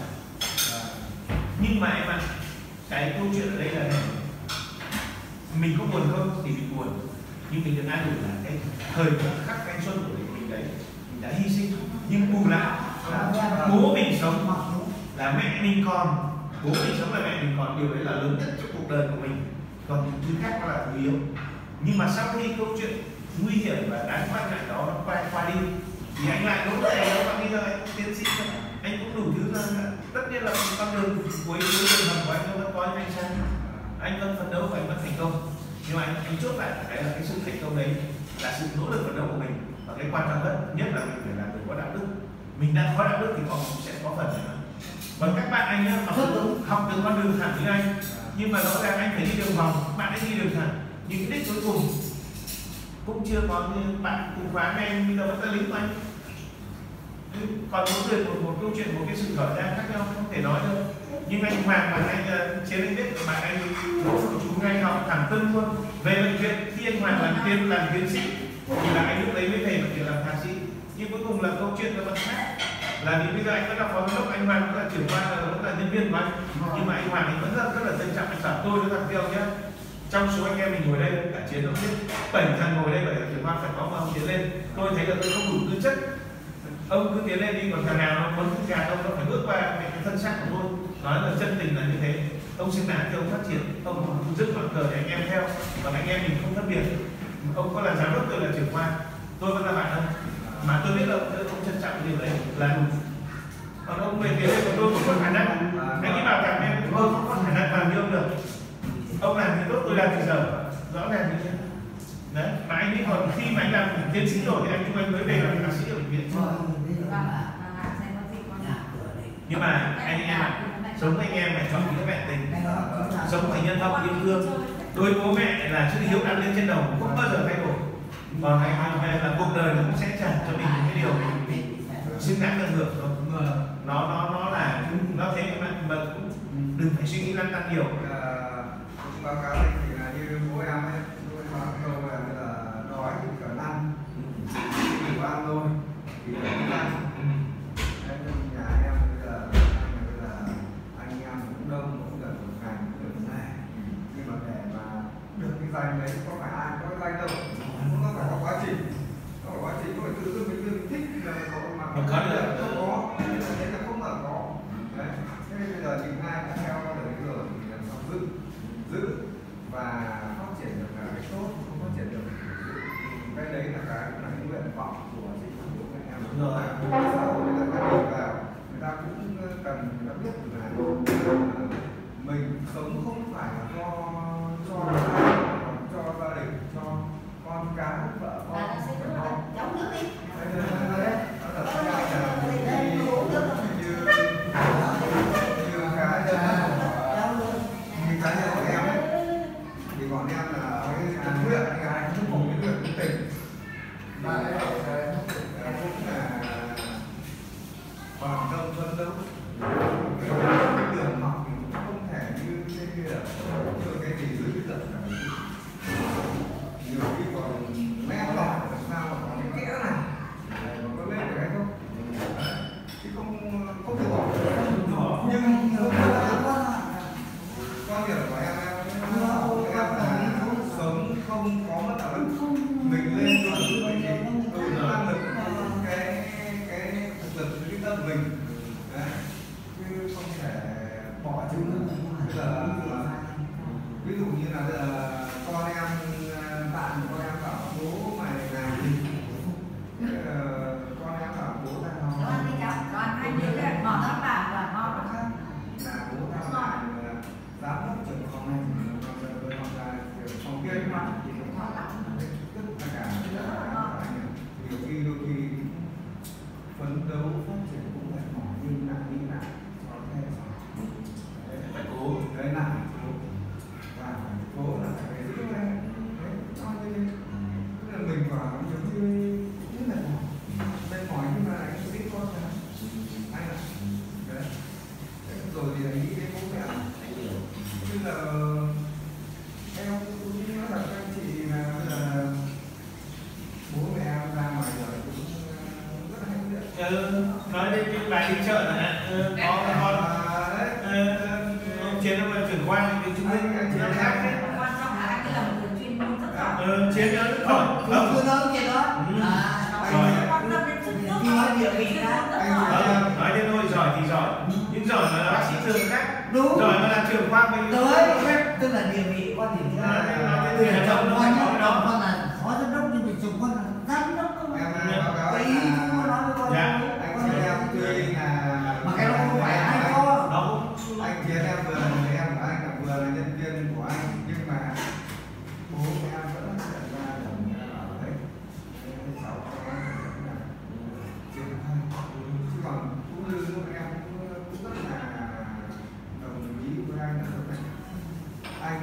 Nhưng mà em ạ, cái câu chuyện ở đây là này, mình có buồn không thì mình buồn, nhưng mình được an ủi là cái thời khắc thanh xuân của mình đấy mình đã hy sinh, nhưng bù lại là bố mình sống là mẹ mình còn, bố mình sống là mẹ mình còn, điều đấy là lớn nhất trong cuộc đời của mình. Còn những thứ khác nó là thứ yếu. Nhưng mà sau khi câu chuyện nguy hiểm và đáng quan ngại đó nó qua qua đi thì anh lại đỗ đại học, bây giờ anh tiến sĩ rồi, anh cũng đủ thứ ra. Tất nhiên là con đường cuối cuối đường hầm của anh nó vẫn có những ánh sáng, anh vẫn phấn đấu và anh vẫn thành công. Nhưng mà anh, anh chốt lại cái là cái sự thành công đấy là sự nỗ lực phấn đấu của mình, và cái quan trọng nhất nhất là mình phải làm người có đạo đức. Mình đã có đạo đức thì họ cũng sẽ có phần nữa. Còn các bạn anh nhá, học từ học từ con đường thẳng như anh, nhưng mà rõ ràng anh phải đi đường vòng, bạn ấy đi đường thẳng, nhưng cái đích cuối cùng cũng chưa có như bạn cùng khóa với anh bây giờ vẫn là lính của anh. Còn mỗi người một, một câu chuyện, một cái sự giỏi giang khác nhau, không thể nói đâu. Nhưng anh Hoàng và anh Chiến anh biết bạn anh chúng anh học thẳng tân luôn về bệnh viện. Khi anh Hoàng làm tiên làm tiến sĩ thì là anh lúc đấy mới về bệnh viện làm thạc sĩ. Nhưng cuối cùng là câu chuyện nó vẫn khác, là vì bây giờ anh vẫn là phó giám đốc, anh Hoàng vẫn là trưởng ban, vẫn là nhân viên của anh. Nhưng mà anh Hoàng anh vẫn rất, rất là trân trọng anh bảo tôi với thằng Tiêu nhé. Trong số anh em mình ngồi đây cả Chiến nó biết bảy thằng ngồi đây, bảy thằng trưởng ban phải có mà ông Tiến lên. Tôi thấy là tôi không đủ tư chất, ông cứ tiến lên đi, còn thằng nào nó muốn thức gà ông nó phải bước qua cái thân xác của tôi. Nói là chân tình là như thế, ông xứng đáng thì ông phát triển, ông dứt ngọn cờ để anh em theo, và anh em mình không phân biệt. Ông có là giám đốc, tôi là trưởng ban, tôi vẫn là bạn ông, mà tôi biết là ông, ông trân trọng điều đấy là đủ. Còn ông về tiến lên của tôi một con khả năng, anh ấy bảo cả em tôi không có khả năng làm như ông được. Ông làm thì tốt, tôi làm thì dở, rõ ràng như thế. Đấy, mà anh ấy còn khi mà anh làm tiến sĩ rồi thì anh chúng anh mới về làm thạc sĩ ở bệnh viện. Nhưng mà anh em ạ, sống với anh em phải chọn những bạn tình, sống phải nhân hậu yêu thương. Đối bố mẹ là chữ hiếu đặt lên trên đầu không bao giờ thay đổi. Còn anh em là cuộc đời nó cũng sẽ trả cho mình những cái điều mình xứng đáng được hưởng thôi. Nó nó nó là nó thế mà mà cũng đừng phải suy nghĩ lăn tăn nhiều. Báo cáo anh thì là như bố em ấy, tôi nói câu là đói thì cần ăn, chỉ ăn thôi thì không ăn. Nhà em bây giờ bây giờ anh em cũng đông, cũng gần một ngày, cũng gần một ngày, nhưng mà để mà được cái danh đấy có phải ai có cái danh đâu, nó phải có quá trình, nó phải quá trình, nó phải tự dưng mình tự thích là mà không có được, không có, đấy là không là có. Đấy, thế nên bây giờ thì ai đã theo được cái rồi thì làm sao giữ giữ và phát triển được là cái tốt, không phát triển được cái đấy là cái là cái nguyện vọng của chính phủ các em. Đúng rồi. Xã hội người ta phát triển vào, người ta cũng cần người ta biết được là mình sống không phải là cho cho ai, mà cho gia đình, cho con cái, vợ con, phải con. Giống nước đi. Đấy, đấy, đó là cái là như như cái như cá nhân của em ấy, thì bọn em là cái huyện cái cũng một cái huyện tỉnh và cũng là còn đông phân đấu cái đường học cái mặt thì nó thoát lắm, tất cả tất cả nhiều khi đôi khi phấn đấu phát triển cũng mệt mỏi nhưng lại đi lại cho thế phải cố đấy lại cố và phải cố là phải giữ lên đấy cho như thế tức là mình vào nhiều khi rất mệt mỏi mệt mỏi nhưng mà lại sinh con cái hay là đấy rồi thì lại nghĩ đến bố mẹ như là em cũng nói là các anh chị là bây giờ bố mẹ em ra ngoài rồi cũng rất là hạnh phúc. Ừ, nói đến cái bài đi chợ này, ừ, có cái con ông Chiến ông là chuyển qua cái trung tâm anh nó khác đấy. Quan trọng là anh ấy là một người chuyên môn rất giỏi. Ừ, Chiến nó rất giỏi. Không, chưa nói chuyện đó. À, Giỏi. Quan tâm đến chất nước. Khi nói địa vị đó. Ờ, nói đến nỗi giỏi thì giỏi, nhưng giỏi mà là bác sĩ thường khác. Đúng. Giỏi mà là trưởng khoa mình. Tới, tức là địa vị quan điểm thứ Nói hai. nói Từ đến là là chồng chồng con nó nhá, nói chồng đó. con là phó giám đốc nhưng mà chồng con là giám đốc cơ mà. Em báo cáo Vậy anh ý là không có nói với con. Dạ. anh chị em tuy là Mà cái đó không phải ai có. Nó anh Chiến em vừa là người em của anh, vừa là nhân viên của anh, nhưng mà bố mẹ em vẫn nhận ra là mình ở đấy cháu có là triển khai, chứ còn cũng như lúc em cũng, cũng rất là đồng ý với anh là lúc này anh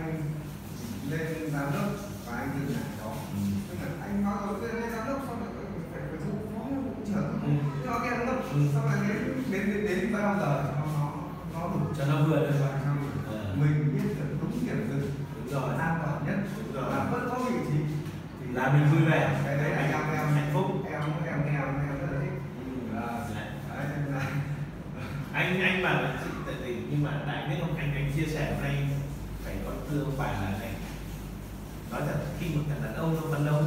lên giám đốc và anh dừng lại đó, tức là anh nói rồi lên giám đốc xong rồi phải phải phụ phó vụ trưởng cho cái giám đốc, xong rồi đến đến đến đến bao giờ nó nó nó đủ cho nó vừa được. và cho mình biết được đúng điểm dừng, Đúng rồi. an toàn nhất, Đúng rồi. và vẫn có vị trí thì Là mình vui vẻ. cái đấy là em em hạnh phúc. em em nghe em em rất là thích. À, đấy nên là anh anh bảo là chị tại vì nhưng mà đại biết không, anh anh chia sẻ hôm nay phải có thưa ông bà là này, nói thật khi một thằng đàn ông nó phấn đấu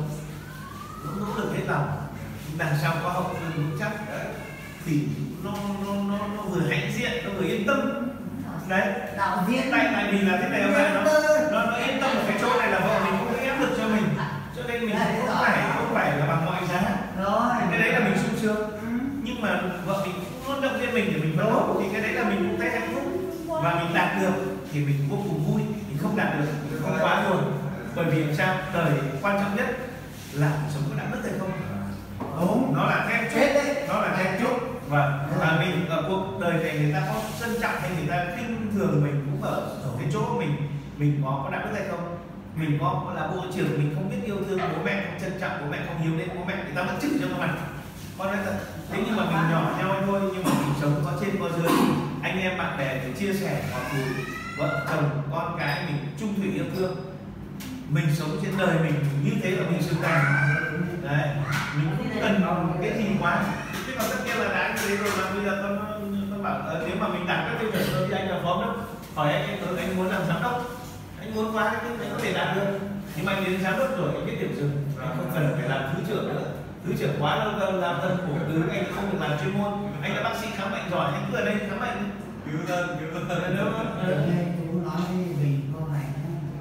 nó nỗ lực hết lòng, đằng sau có hậu phương vững chắc đấy, thì nó nó nó nó vừa hãnh diện, nó vừa yên tâm đấy. Đạo diễn. tại tại vì là thế này ông bà, nó nó nó yên tâm ở cái chỗ này là vợ mình cũng ép lực cho mình, cho nên mình cũng không phải không phải là bằng mọi giá. Rồi. Cái đấy là mình sung sướng, nhưng mà vợ mình cũng luôn động viên mình để mình phấn đấu, thì cái đấy là mình cũng thấy hạnh phúc, và mình đạt được thì mình vô cùng vui, mình không đạt được thì không quá buồn, bởi vì làm sao đời quan trọng nhất là cuộc sống có đạo đức hay không. Đúng. Nó là then Chết chốt, đấy. nó là then chốt, và và mình ở cuộc đời này người ta có trân trọng hay người ta khinh thường mình cũng ở cái chỗ mình mình có có đạo đức hay không. Mình có là bộ trưởng mình không biết yêu thương bố mẹ, không trân trọng bố mẹ, không hiếu đến bố mẹ, người ta vẫn chửi cho nó mặt. Con nói thật, thế nhưng mà mình nhỏ nhau thôi, nhưng mà mình sống có trên có dưới, anh em bạn bè để chia sẻ hoặc dù vợ chồng con cái mình chung thủy yêu thương, mình sống trên đời mình như thế là mình xứng đáng đấy, mình không cần cái gì quá. Thế còn tất nhiên là đã như thế rồi, mà bây giờ con con bảo ờ, nếu mà mình đạt các tiêu chuẩn rồi thì anh là phó đốc, hỏi anh anh, anh muốn làm giám đốc, anh muốn quá cái anh có thể đạt được, nhưng mà anh đến giám đốc rồi anh biết điểm dừng, anh không cần phải làm thứ trưởng nữa. Thứ trưởng quá lâu lâu làm thân khổ tứ, anh không được làm chuyên môn, anh là bác sĩ khám bệnh giỏi, anh cứ ở đây khám bệnh cứu dân cứu dân đúng không? Chú nói với mình câu này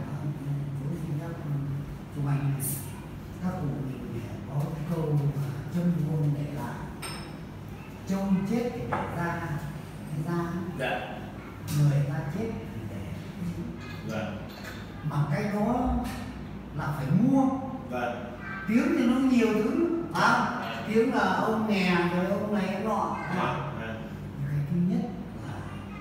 chú xin phép chú anh này, các cụ mình có cái câu châm ngôn để là trông chết thì để ra cái ra, Dạ. người ta chết thì để Dạ. mà cái đó là phải mua. Vâng. Tiếng thì nó nhiều thứ à, tiếng là ông nghè rồi ông này ông nọ. Dạ. Cái thứ nhất là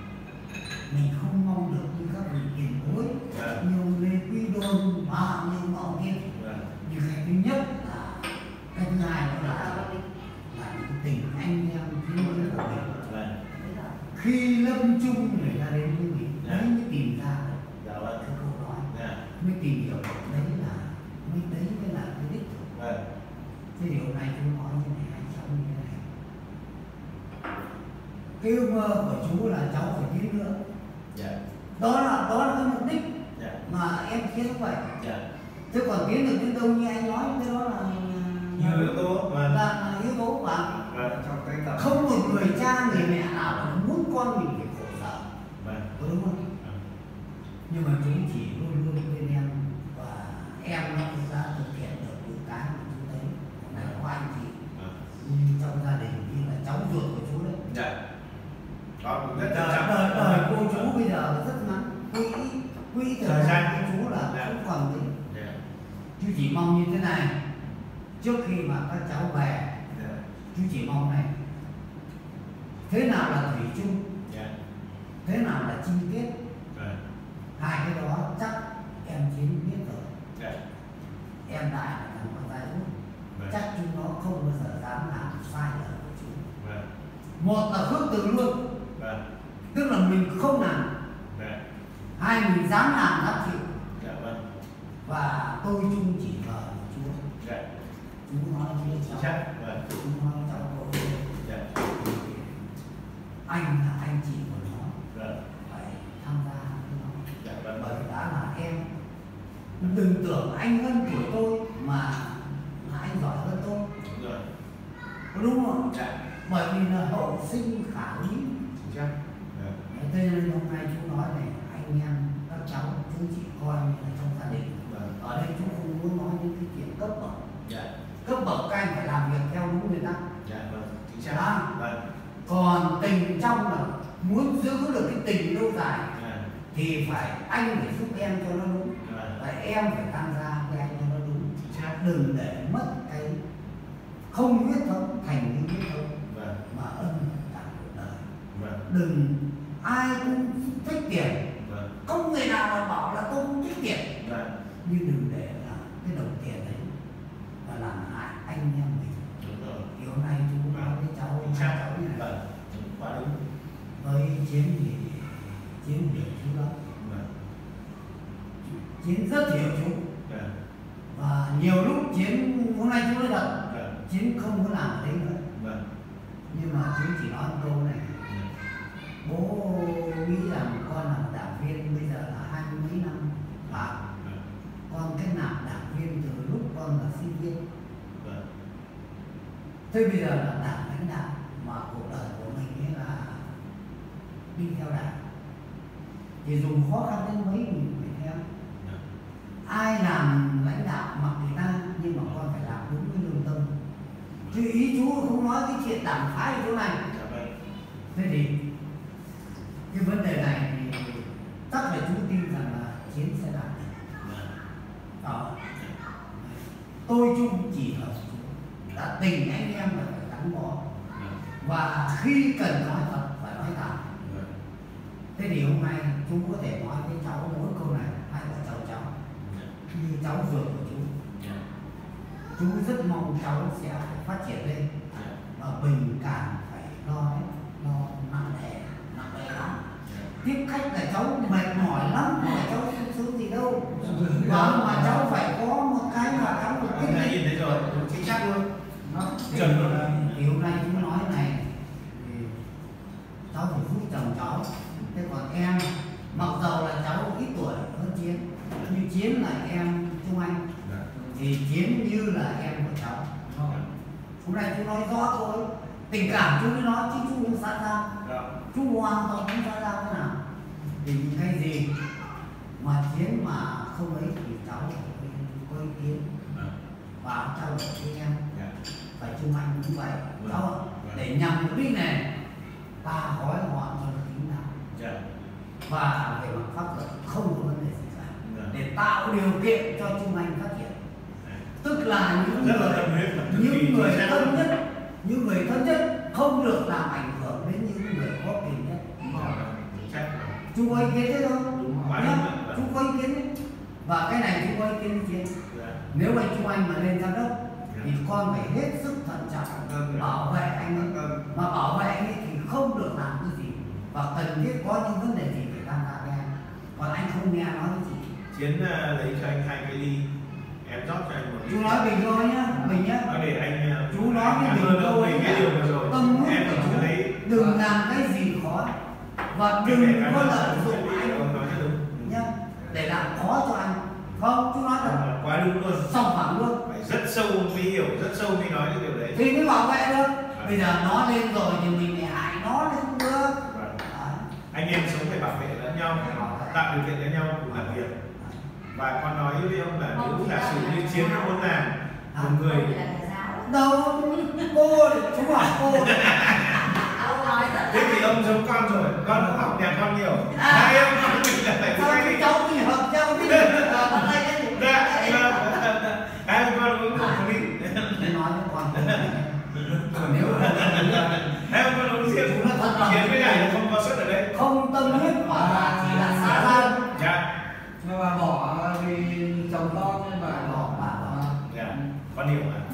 mình không mong được như các vị tiền bối, Dạ. như ông Lê Quý Đôn và như ông Ngọ Kiên. Dạ. Nhưng cái thứ nhất là cái thứ hai đó là là những tình anh em thiếu nữ của mình. Dạ. Khi lâm chung người ta đến với mình, Dạ. đấy mới tìm ra được Dạ vâng. cái câu nói, Dạ. mới tìm hiểu được đấy là mới đấy mới là cái đích thực. Vâng. Thế điều này chú nói như này, anh cháu như thế này. Cái ước mơ của chú là cháu phải tiến nữa. Dạ. Đó là đó là cái mục đích Dạ. mà em tiến vậy. Dạ. Chứ còn tiến được đến đâu như anh nói, cái đó là Nhiều yếu tố là, mà là yếu tố mà vâng. trong cái tập không một người cha người mẹ nào mà muốn con mình phải khổ sở, Vâng. có đúng không? Nhưng mà chú chỉ luôn luôn bên em, và em nó cũng đã thực hiện được những cái mà chú thấy này của anh chị như trong gia đình, như là cháu ruột của chú đấy. Dạ. Đó cũng rất Đời, trân trọng. đời, đời cô chú bây giờ rất ngắn, quỹ quỹ thời Thời gian gian. của chú là Dạ. không còn gì. Dạ. chú chỉ mong như thế này, trước khi mà các cháu về, chú chỉ mong này, thế nào là thủy chung, thế nào là chi tiết, hai cái đó chắc em Chiến biết rồi. Em Đại là thằng con trai út, chắc chúng nó không bao giờ dám làm sai lời của chú. Một là khước từ luôn, tức là mình không làm, hai mình dám làm dám chịu. Và tôi chung chỉ thờ Chúa. Chú nói với cháu, chú nói cháu tôi, anh là anh chị của nó, phải tham gia với nó. Bởi đã là em, đừng tưởng anh hơn tuổi tôi mà là anh giỏi hơn tôi. Có đúng không? Bởi vì là hậu sinh khả lý. Thế nên hôm nay chú nói này, anh em các cháu chú chỉ coi như là trong gia đình. Ở đây chú không muốn nói những cái chuyện cấp bậc. Cấp bậc các anh phải làm việc theo đúng nguyên tắc. Đó. Còn tình trong là muốn giữ được cái tình lâu dài thì phải anh phải giúp em cho nó đúng, và em phải tham gia với anh cho nó đúng. Đừng để mất cái không huyết thống thành những huyết thống mà ân cả cuộc đời. Đừng ai cũng thích tiền, không người nào mà bảo là tôi không thích tiền, nhưng đừng để là cái đồng tiền đấy mà làm hại anh em mình. Thì hôm nay chú nói với cháu cháu như này, với Chiến thì Chiến hiểu chú lắm, Chiến rất hiểu chú, và nhiều lúc Chiến hôm nay chú nói thật, Chiến không muốn làm ở đấy nữa, nhưng mà Chiến chỉ nói một câu này, bố nghĩ rằng con là đảng viên bây giờ là hai mươi mấy năm và con kết nạp đảng viên từ lúc con là sinh viên. Thế bây giờ là đảng lãnh đạo mà cuộc đời của mình ấy là đi theo đảng, thì dùng khó khăn đến mấy mình phải theo. Ai làm lãnh đạo mặc người ta, nhưng mà con phải làm đúng với lương tâm. Chứ ý chú không nói cái chuyện đảng phái ở chỗ này. Thế thì cái vấn đề này thì chắc là chú tin rằng là Chiến sẽ đạt được. Đó. Tôi chung chỉ ở đã tình anh em là phải gắn bó, và khi cần nói thật phải nói thật. Thế thì hôm nay chú có thể nói với cháu mỗi câu này, hai vợ cháu cháu như cháu ruột của chú. Chú rất mong cháu sẽ phát triển lên, và bình cảm phải lo đấy, lo nặng nề, nặng nề lắm. Tiếp khách là cháu mệt mỏi lắm, mà cháu không sướng gì đâu. Và mà cháu phải có một cái mà cháu được thích. Nhìn thấy rồi, chính xác luôn. Trần luôn. Thì hôm nay chú nói này thì cháu phải giúp chồng cháu. Thế còn em, mặc dầu là cháu ít tuổi hơn Chiến, nhưng Chiến là em Trung Anh, thì Chiến như là em của cháu. Hôm nay chú nói rõ thôi, tình cảm chú mới nói chứ chú không xa ra. Chú hoàn toàn không xa ra thế nào. Thì cái gì mà Chiến mà không ấy thì cháu phải có ý kiến và trao đổi với em. Phải Trung Anh cũng vậy, cháu để nhằm mục đích này ta hỏi họ cho nó tính nào, và về mặt pháp luật không có vấn đề gì cả, để tạo điều kiện cho Trung Anh phát triển. Tức là những người những người thân nhất, những người thân nhất không được làm ảnh hưởng đến những người có tiền nhất. Chú có ý kiến thế không? Chú có ý kiến đấy. Và cái này chú có ý kiến gì? Nếu mà Trung Anh mà lên giám đốc thì con phải hết sức thận trọng bảo vệ anh ấy, mà bảo vệ anh ấy thì không được làm cái gì, và cần thiết có những vấn đề gì phải tham gia với anh, còn anh không nghe nói cái gì. Chiến lấy cho anh hai cái ly, em rót cho anh một ly. Chú nói bình thôi nhá, bình nhá. Nói để anh chú nói cái bình thôi nhá. Tâm huyết của chú đừng làm cái gì khó, và đừng có lợi dụng anh nhá để làm khó cho anh. Không, chú nói là quá đúng luôn, sòng phẳng luôn. phải rất sâu mới hiểu, rất sâu mới nói cái điều đấy thì mới bảo vệ được. Bây giờ nó lên rồi thì mình lại hại nó lên không được. Anh em sống phải bảo vệ lẫn nhau, tạo điều kiện lẫn nhau cùng làm việc. Và con nói với ông là nếu giả sử như Chiến muốn làm một người đâu cô chú bảo cô thế thì ông giống con rồi, con cũng học nhà con nhiều. Hai ông con mình là phải sao cháu đi học cháu đi. Em không có uống riêng. Chiến cái này là không có suất ở đây. Không tâm huyết mà chỉ là xả ra. Dạ. Nhưng mà bỏ vì chồng con nên mà Bỏ bà bỏ. Dạ. Quan điểm à?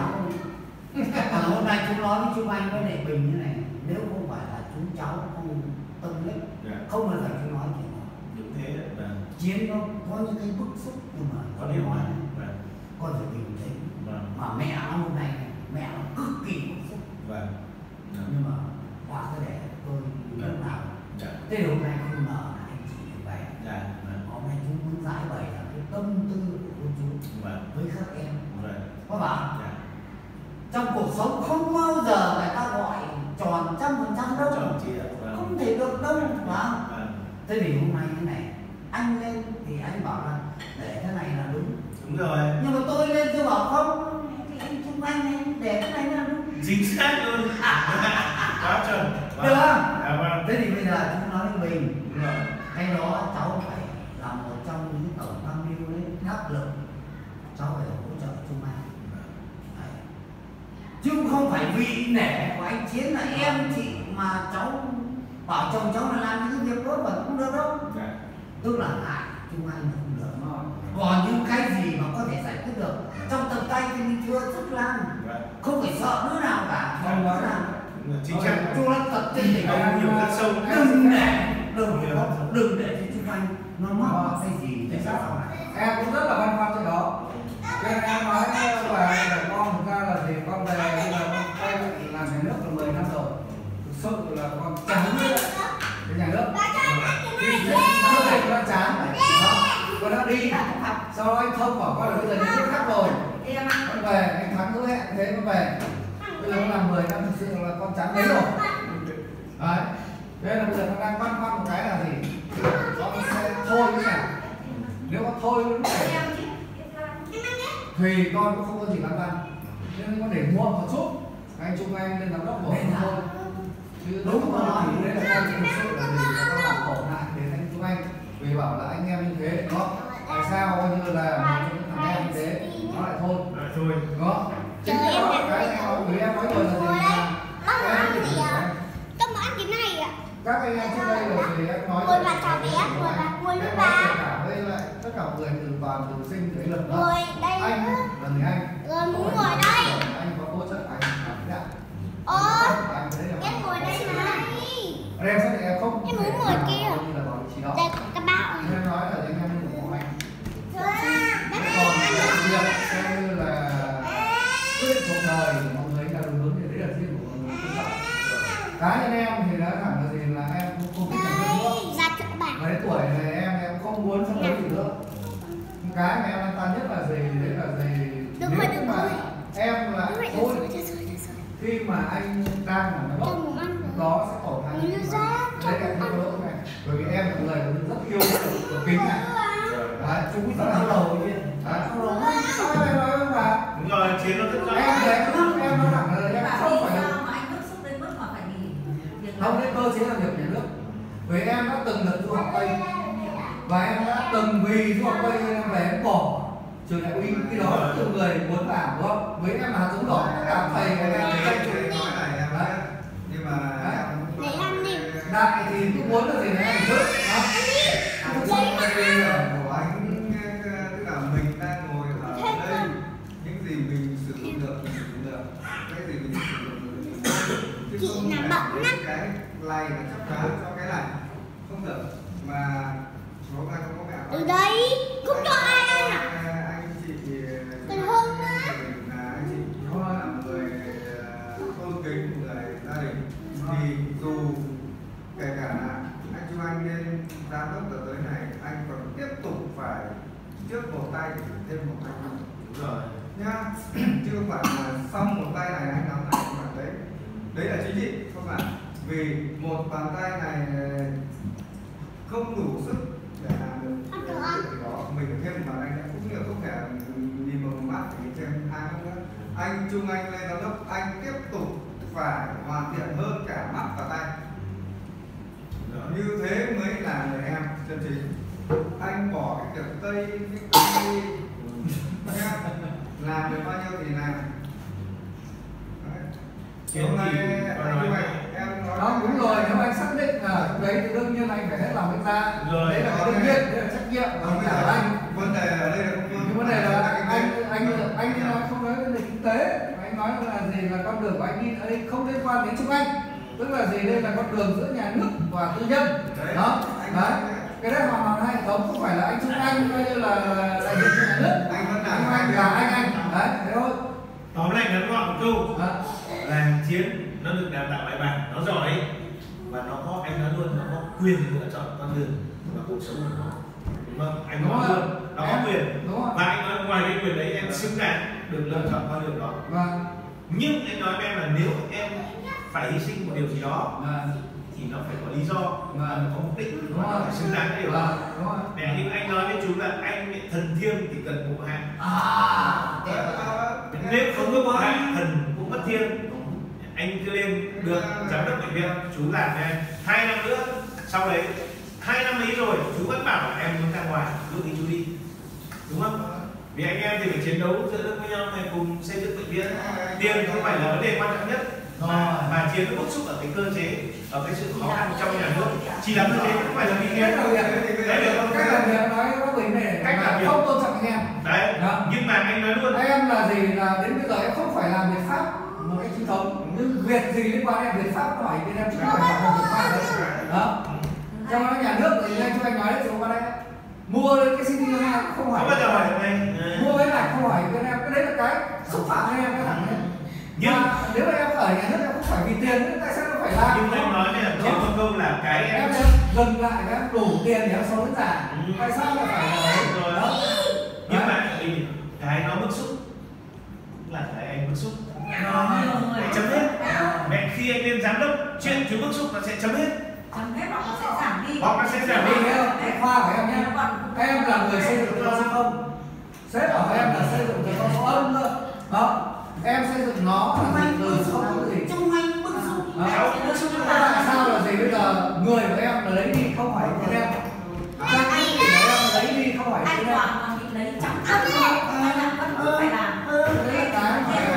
Còn hôm nay chú nói với chú Anh với lại Bình như này, nếu không phải là chú cháu không tâm huyết, Dạ. không bao giờ chú nói chuyện đó. Đúng thế. Vâng. Chiến nó có những cái bức xúc nhưng mà Quan điểm nói à? Vâng. con phải bình tĩnh. Vâng. Mà mẹ nó hôm nay mẹ nó cực kỳ bức xúc. Vâng. Nhưng mà qua cái để tôi lúc nào Dạ. thế hôm nay không ngờ là anh chị về. Dạ. Vâng. Hôm nay chú muốn giải bày là cái tâm tư của cô chú Vâng. với các em. Vâng. Các bạn, Dạ. trong cuộc sống không bao giờ người ta gọi tròn trăm phần trăm đâu. Chọn chị ạ. Vâng. Không thể được đâu mà. Vâng. Thế thì hôm nay thế này, anh lên thì anh bảo là để thế này là đúng. Đúng rồi. Nhưng mà tôi lên tôi bảo không, thì anh Trung Anh anh để cái này là đúng. Chính xác luôn. Quá chuẩn. Được không? Dạ vâng. Thế thì bây giờ chú nói với mình, Đúng rồi. cái đó cháu phải là một trong những tổng tham mưu đấy, áp lực cháu phải hỗ trợ Trung Anh. Đấy. Chứ không phải vì nể của anh Chiến là em chị mà cháu bảo chồng cháu là làm những cái việc đó vẫn không được đâu. Dạ. Tức là hại Trung Anh là không được. Còn những cái gì mà có thể giải quyết được trong tầm tay thì mình chưa sức làm. Vâng. Không phải sợ đứa nào cả. Không đứa nói nào. Chính xác. Chú đã tập trên tình Ông hiểu rất sâu. đừng để đừng để đừng để cho Trung Anh nó mắc cái gì để sau này. em cũng rất là băn khoăn trên đó. Cho nên em nói là con thực ra là thì con về bây giờ con quay làm nhà nước là mười năm rồi. Thực sự là con chán biết cái nhà nước. Khi nó này con đã chán đó, con đã đi. Sau đó anh Thông bảo con là bây giờ nhà nước khác rồi. Con về anh Thắng hứa hẹn thế con về. Bây giờ con làm mười năm thực sự là con chán đấy rồi. Đấy. Thế là bây giờ con đang băn khoăn một cái là gì? Con sẽ thôi cái nào? Nếu con thôi lúc này thì con cũng không có gì lăn tăn, nhưng con để mua một chút anh Trung Anh lên giám đốc của con thôi, chứ đúng mà nói thì đấy là con thực sự là gì là con làm khổ lại đến anh Trung Anh vì bảo là anh em như thế đó, tại sao coi như là một trong những thằng em như thế nó lại thôi Lại thôi. đó chính cái đó cái em nói vì em nói rồi là gì là em cái gì Tôi muốn ăn cái này ạ. các anh em trước đây rồi thì em nói Ngồi vào chào bé, ngồi vào ngồi em lúc nói bà. tất cả với lại tất cả mọi người từ toàn từ sinh tới lực đó. Ngồi đây. Anh là người anh. Rồi muốn ngồi đây. Anh có hỗ trợ anh làm thế nào? Ồ, Anh thấy là em ngồi đây mà. em xác định em không Em muốn ngồi kia. như là vào vị trí đó. Đây có các bạn. Em nói là anh em ủng hộ anh. Đất Còn này việc ăn việc xem như là quyết định cuộc đời của mọi người là đúng hướng thì đấy là riêng của mọi người. Cá nhân em thì đã thẳng là gì là em cũng không thích làm nữa. ra chỗ bạn. Và đến tuổi này em em không muốn phân đấu gì nữa. Cái mà em đang tan nhất là gì? Đấy là gì? Được Nếu rồi, được mà rồi. em lại Đúng rồi, thôi được rồi, được rồi, được rồi. khi mà anh đang làm giám đốc Tôi muốn ăn rồi. đó sẽ tổn hại Muốn đến ra, đấy là cái lỗi này, bởi vì em là người rất yêu cửa kính này. Đấy, chú biết là lâu đầu chứ. Đấy, lâu đầu. Sao em nói với bà? Đúng rồi, Chiến nó rất rõ. Em đấy, em nói thẳng là em không Vì phải sao mà anh bức xúc đến mức mà phải nghỉ việc không làm? cái cơ chế làm việc nhà nước. Vì em đã từng được du học Tây và em đã từng vì du học Tây em về em bỏ trường đại uy, cái đó rất nhiều người muốn làm đúng không? Với em là hạt giống đỏ, cả thầy anh em Dạ. tranh Dạ. thủ Dạ. nói này em biết, nhưng mà Để ăn đi. đại thì cũng muốn là gì này anh trước đó. Giấy của anh tức là mình đang ngồi ở đây, những gì mình sử dụng được mình sử dụng được, cái gì mình sử dụng được mình sử dụng được. Chị làm bận lắm. Cái này là chấp cá cho cái này không được mà số này không có mẹ. Từ đây không cho ai ăn à? Anh chị Còn hơn nữa. là anh chị nó là người tôn kính người gia đình thì dù kể cả là anh Trung Anh lên giám đốc ở tới này anh còn tiếp tục phải trước một tay thêm một tay nữa. Đúng rồi. Nhá chứ không phải là xong một tay này anh làm lại mà đấy đấy là chính trị không phải vì một bàn tay này không đủ sức để làm được cái đó mình phải thêm một bàn tay nữa cũng như không thể nhìn một mắt thì thêm hai mắt nữa. Anh Trung Anh lên giám đốc anh tiếp tục phải hoàn thiện hơn cả mắt và tay. Như thế mới là người em chân chính. Anh bỏ cái việc tây cái tây nhá, làm được bao nhiêu thì làm. Đấy. Chiến hôm nay thì anh có nói như vậy với- em nói Đó, đúng rồi, nếu anh xác định là đấy thì đương nhiên anh phải hết lòng hết ra. Rồi. Đấy là cái đương nhiên, đấy là trách nhiệm của Còn bây cả giờ anh. vấn đề ở đây là Nhưng vấn đề là anh anh anh anh nói không nói vấn đề kinh tế, anh nói là gì là con đường của anh đi ở đây không liên quan đến chúng anh, tức là gì đây là con đường giữa nhà nước và tư nhân. Đó, đấy. Cái đấy hoàn toàn hai hệ thống, không phải là anh Trung Anh coi như là đại diện cho nhà nước. anh vẫn Anh là anh là anh anh, đấy, thế thôi. Tóm lại ngắn gọn một câu Đó. là Chiến nó được đào tạo bài bản, nó giỏi và nó có, anh nói luôn, nó có quyền lựa chọn con đường và cuộc sống của nó, đúng không? Anh Đúng nói rồi. luôn, nó có Em- quyền đúng rồi. và anh nói ngoài cái quyền đấy em xứng đáng được lựa chọn con đường đó. Vâng. Nhưng anh nói với em là nếu em phải hy sinh một điều gì đó Vâng. thì nó phải có lý do và Vâng. có mục đích, Đúng nó rồi. phải xứng đáng cái điều đó. Vâng, đúng rồi. Để như anh nói với chú là anh bị thần thiêng thì cần bộ hạ, À, thế Ờ, là- nếu không có bộ hạ thần cũng mất thiêng. Anh cứ lên được giám đốc bệnh viện, chú làm với anh hai năm nữa, sau đấy hai năm ấy rồi chú vẫn bảo là em muốn ra ngoài, lúc thì chú đi, đúng không? Vì anh em thì phải chiến đấu giữa lưng với nhau này, cùng xây dựng bệnh viện. Tiền không phải là vấn đề quan trọng nhất, mà, mà Chiến nó bức xúc ở cái cơ chế, ở cái sự khó khăn trong nhà nước. Chỉ là cơ chế không phải là vì tiền. Cách làm việc, Đấy được không? cách làm việc nói bác Bình này Cách làm là việc. không tôn trọng anh em. Đấy, Đó. nhưng mà anh nói luôn, Em là gì là đến bây giờ em không phải làm việc pháp một cách chính thống, nhưng việc gì liên quan đến việc pháp hỏi bên em chứ không phải làm việc pháp đấy. Đó. Trong đó nhà nước thì anh cho anh nói đấy thì qua đây mua cái xê tê hai không hỏi, không bao giờ hỏi được này. mua cái này không hỏi bên em, cái đấy là cái xúc phạm anh em cái thằng đấy. Nhưng Mà nếu mà em ở nhà nước em không phải vì tiền, tại sao nó phải làm? nhưng anh nói này, trên một câu là cái Em em em dừng lại em đủ tiền để em sống đến già, Ừ. tại sao lại phải là đấy? rồi đó. Nhưng mà thì cái nó bức xúc là cái anh bức xúc. Anh chấm hết. Mẹ khi anh lên giám đốc, chuyện chú bức xúc nó sẽ chấm hết. chấm hết hoặc nó sẽ giảm đi. Hoặc nó sẽ giảm Vì đi. em, cái khoa của em nhé, em là người xây dựng cho số không, sếp của em là xây dựng cho số âm cơ. Đó, em xây dựng nó là gì? Từ không có gì. Trung anh bức xúc. Đó. Cháu Bức xúc tại sao là gì bây giờ người của em là lấy đi không phải tiền em, trang bị của em lấy đi không phải Anh tiền em. Quang còn bị lấy chẳng ăn anh làm vẫn cứ phải làm. Đấy là cái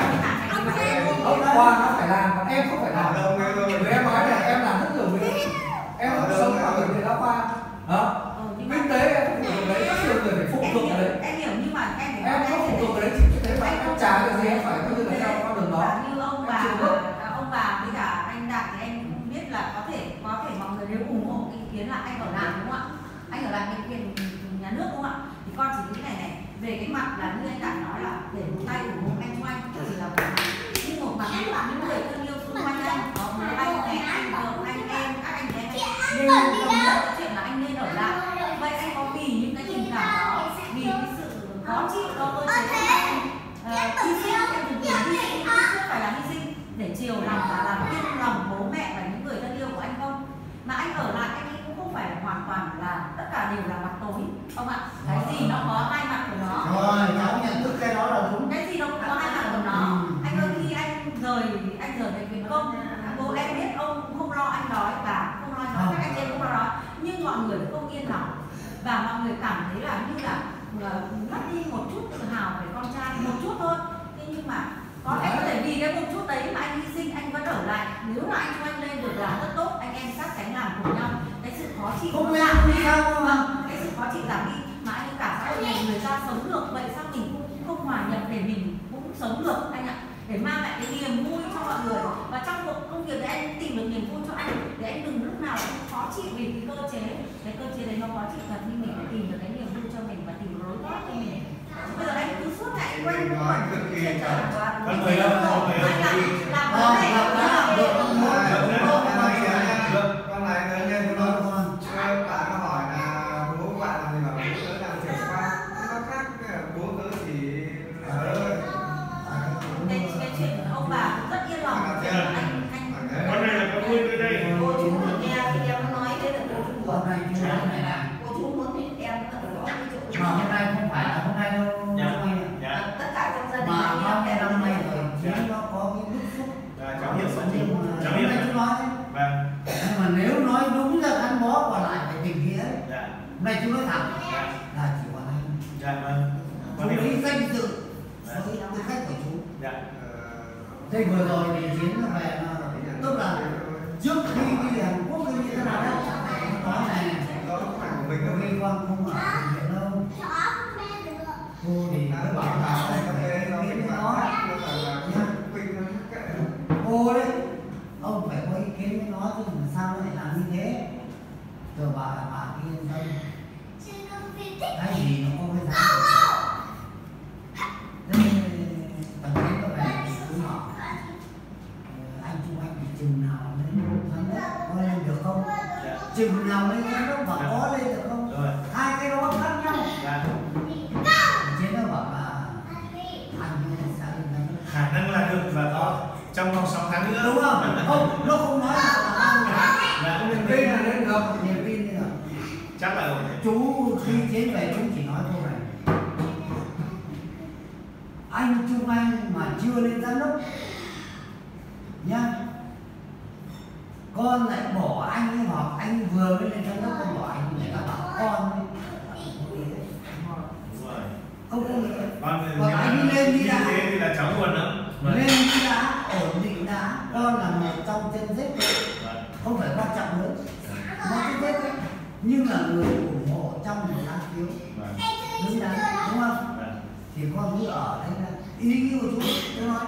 Em ông Khoa nó phải làm, còn em không phải ở làm. đâu nghe rồi Vì em nói là em làm rất nhiều việc, em không sống ở bệnh viện đa khoa. Đó, kinh tế em không phụ thuộc đấy, rất nhiều người phải phụ thuộc vào đấy. Em hiểu nhưng mà em phải Em không phụ thuộc vào đấy, chỉ cái đấy mà em trả được gì em phải coi như là theo con đường đó. như ông bà ông bà với cả anh Đạt thì em cũng biết là có thể có thể mọi người đều ủng hộ ý kiến là anh ở lại đúng không ạ? Anh ở lại bệnh viện nhà nước đúng không ạ? Thì con chỉ nghĩ này này, về cái mặt là như anh Đạt nói là để một tay ủng hộ anh Quang chỉ là một mặt, nhưng một mặt các bạn những người thân yêu xung quanh anh, có bố anh này, anh vợ, anh em, các anh chị em đều đồng ý cái chuyện là anh nên ở lại. Vậy anh có vì những cái tình cảm đó, vì cái sự khó chịu do cơ chế của anh ờ, hy sinh, em đừng tưởng hy sinh chứ chưa phải là hy sinh để chiều lòng và làm yên lòng bố mẹ và những người thân yêu của anh không? Mà anh ở lại anh cũng không phải hoàn toàn là tất cả đều là mặt tối không ạ? Cái gì nó có hai mặt của nó. Rồi, cháu nhận thức cái đó là đúng. Cái gì nó cũng có hai mặt của nó. Anh ơi khi anh rời anh rời bệnh viện công, bố em biết ông cũng không lo anh đói và không lo anh đói, các anh chị em cũng lo đói, nhưng mọi người không yên lòng và mọi người cảm thấy là như là uh, mất đi một chút tự hào về con trai, một chút thôi. Thế nhưng mà có anh có thể vì cái một chút đấy mà anh hy sinh, anh vẫn ở lại. Nếu là anh cho anh lên được làm rất tốt, anh em sát cánh làm cùng nhau, cái sự khó chịu Không nó lên giảm đi đi. sao mà. Vâng, cái sự khó chịu giảm đi mà anh cả xã hội này người ta sống được, vậy sao mình cũng không hòa nhập để mình cũng sống được anh ạ, để mang lại cái niềm vui cho mọi người. Và trong một công việc để anh tìm được niềm vui cho anh, để anh đừng lúc nào cũng khó chịu vì cái cơ chế, cái cơ chế đấy nó khó chịu thật, nhưng mình phải tìm được cái niềm vui cho mình và tìm lối thoát cho mình. Bây giờ anh cứ suốt ngày quanh Mình nói cực kỳ trời. Con mời đâu, con mời đâu. làm Vâng, vấn đề làm làm làm được, không muốn, Con không muốn, không này muốn. con này lớn lên Vâng, luôn. vâng. Bạn có hỏi là bố bạn làm gì, bảo bố tớ làm trưởng khoa. Nó khác với bố tớ chỉ cái, cái chuyện ông bà cũng rất yên lòng. Anh anh Con này là có vui tới đây. cô chú thì nghe thì em nó nói thế là cô chú Hôm nay chú nói này là cô chú muốn thì em nó ở đó ví dụ mà hôm nay không phải là hôm nay đâu. Dạ. Hôm nay Dạ. tất cả trong gia đình mà anh bao em nhiêu em năm nay rồi chứ nó có cái bức xúc. Dạ, cháu hiểu rồi. Nhưng mà Cháu hôm hiểu nay rồi. chú nói đấy. Vâng. Nhưng mà nếu nói đúng là gắn bó còn lại phải tình nghĩa đấy. Dạ. Hôm nay chú nói thẳng Dạ. là chỉ còn anh. Dạ vâng. Chú Con hiểu. lấy danh dự Dạ. với tư cách của chú. Dạ. Thế vừa rồi thì Chiến nó về là tức là trước khi đi Hàn Quốc cái như thế nào đấy nó nói này có khi Quang không ở bệnh viện đâu, cô thì mới bảo là phải kiến với nó cô đấy, ông phải có ý kiến với nó chứ làm sao lại làm như thế. Rồi bà bà kia yên tâm, cái gì nó có cái giá. Thế tầm đến có về thì cứ hỏi anh Trung Anh thì chừng nào lên giám đốc có lên được không? Chừng nào lên giám đốc và có lên được không? Rồi. Hai cái đó khác nhau. Dạ. Chế nó bảo là anh sẽ lên giám đốc. Khả năng là được và có trong vòng sáu tháng nữa. Đúng không? Không, nó không nói là bao nhiêu. Dạ. niềm tin là đến được. Niềm tin như là Chắc là ổn. chú khi Chiến về chú chỉ nói câu này: anh Trung Anh mà chưa lên giám đốc nhá, con lại bỏ anh ấy, hoặc anh vừa mới lên giám đốc con bỏ anh, người ta bảo con ấy. Đúng rồi. Không có nghĩa. Còn Còn nếu anh mà lên đi như đã. thế thì là cháu buồn nữa. Lên đi đã, ổn định đã, con là một trong chân rết đấy, không phải quan trọng nữa, nó chân rết đấy, nhưng là người ủng hộ trong một lá phiếu đúng đắn, đúng không? Thì con cứ ở đấy là ý nghĩa của chú, tôi nói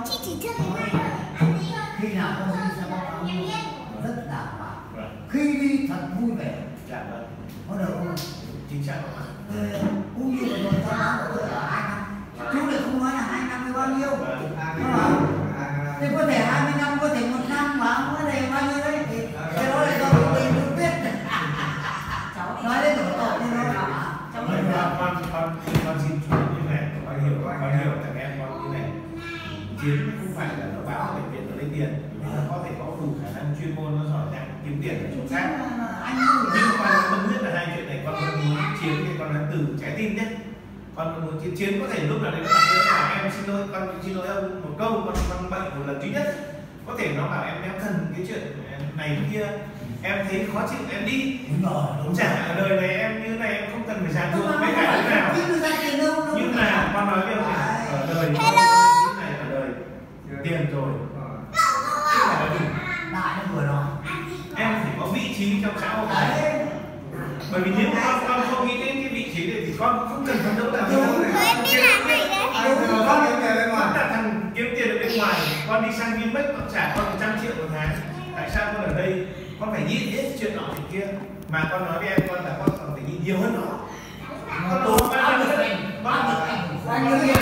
khi nào con đi ra báo cáo rất đảm bảo, khi đi thật vui vẻ, Dạ vâng. có được không? Chính xác. Cũng như là rồi tao nói của tôi ở hai năm, chú lại không nói là hai năm hay bao nhiêu, thì có thể hai mươi năm, có thể một năm mà không có thể bao nhiêu đấy, thì cái đó là do công ty tôi biết. Nói đến tổ tội như nó bảo Con con con con xin chú như này, con hiểu con hiểu thằng em con như này. Chiến không phải là nó báo bệnh viện nó lấy tiền, vì nó có thể có đủ khả năng chuyên môn, nó giỏi nhạc kiếm tiền ở chỗ khác. Nhưng mà con tâm huyết là hai chuyện này, con muốn Chiến thì con nói từ trái tim nhé. Con muốn Chiến Chiến có thể lúc nào đấy nó bảo em xin lỗi, con xin lỗi ông một câu, con con bệnh một lần duy nhất. Có thể nó bảo em em cần cái chuyện này kia, em thấy khó chịu em đi. đúng rồi, đúng Chả ở đời này em như này em không cần phải ra ruộng mấy cái nào. Nhưng mà con nói với ông này, ở đời như này ở đời tiền rồi không phải là đủ. Đại nó vừa nói Em phải có vị trí trong xã hội. Bởi vì nếu con con không nghĩ đến cái vị trí này thì con không cần phấn đấu làm gì. Con là thằng kiếm tiền ở bên ngoài, con đi sang Vinmec con trả con một trăm triệu một tháng. Tại sao con ở đây con phải nghĩ hết chuyện nọ chuyện kia, mà con nói với em con là con còn phải nghĩ nhiều hơn nó. Con tốn bao nhiêu con Anh ơi,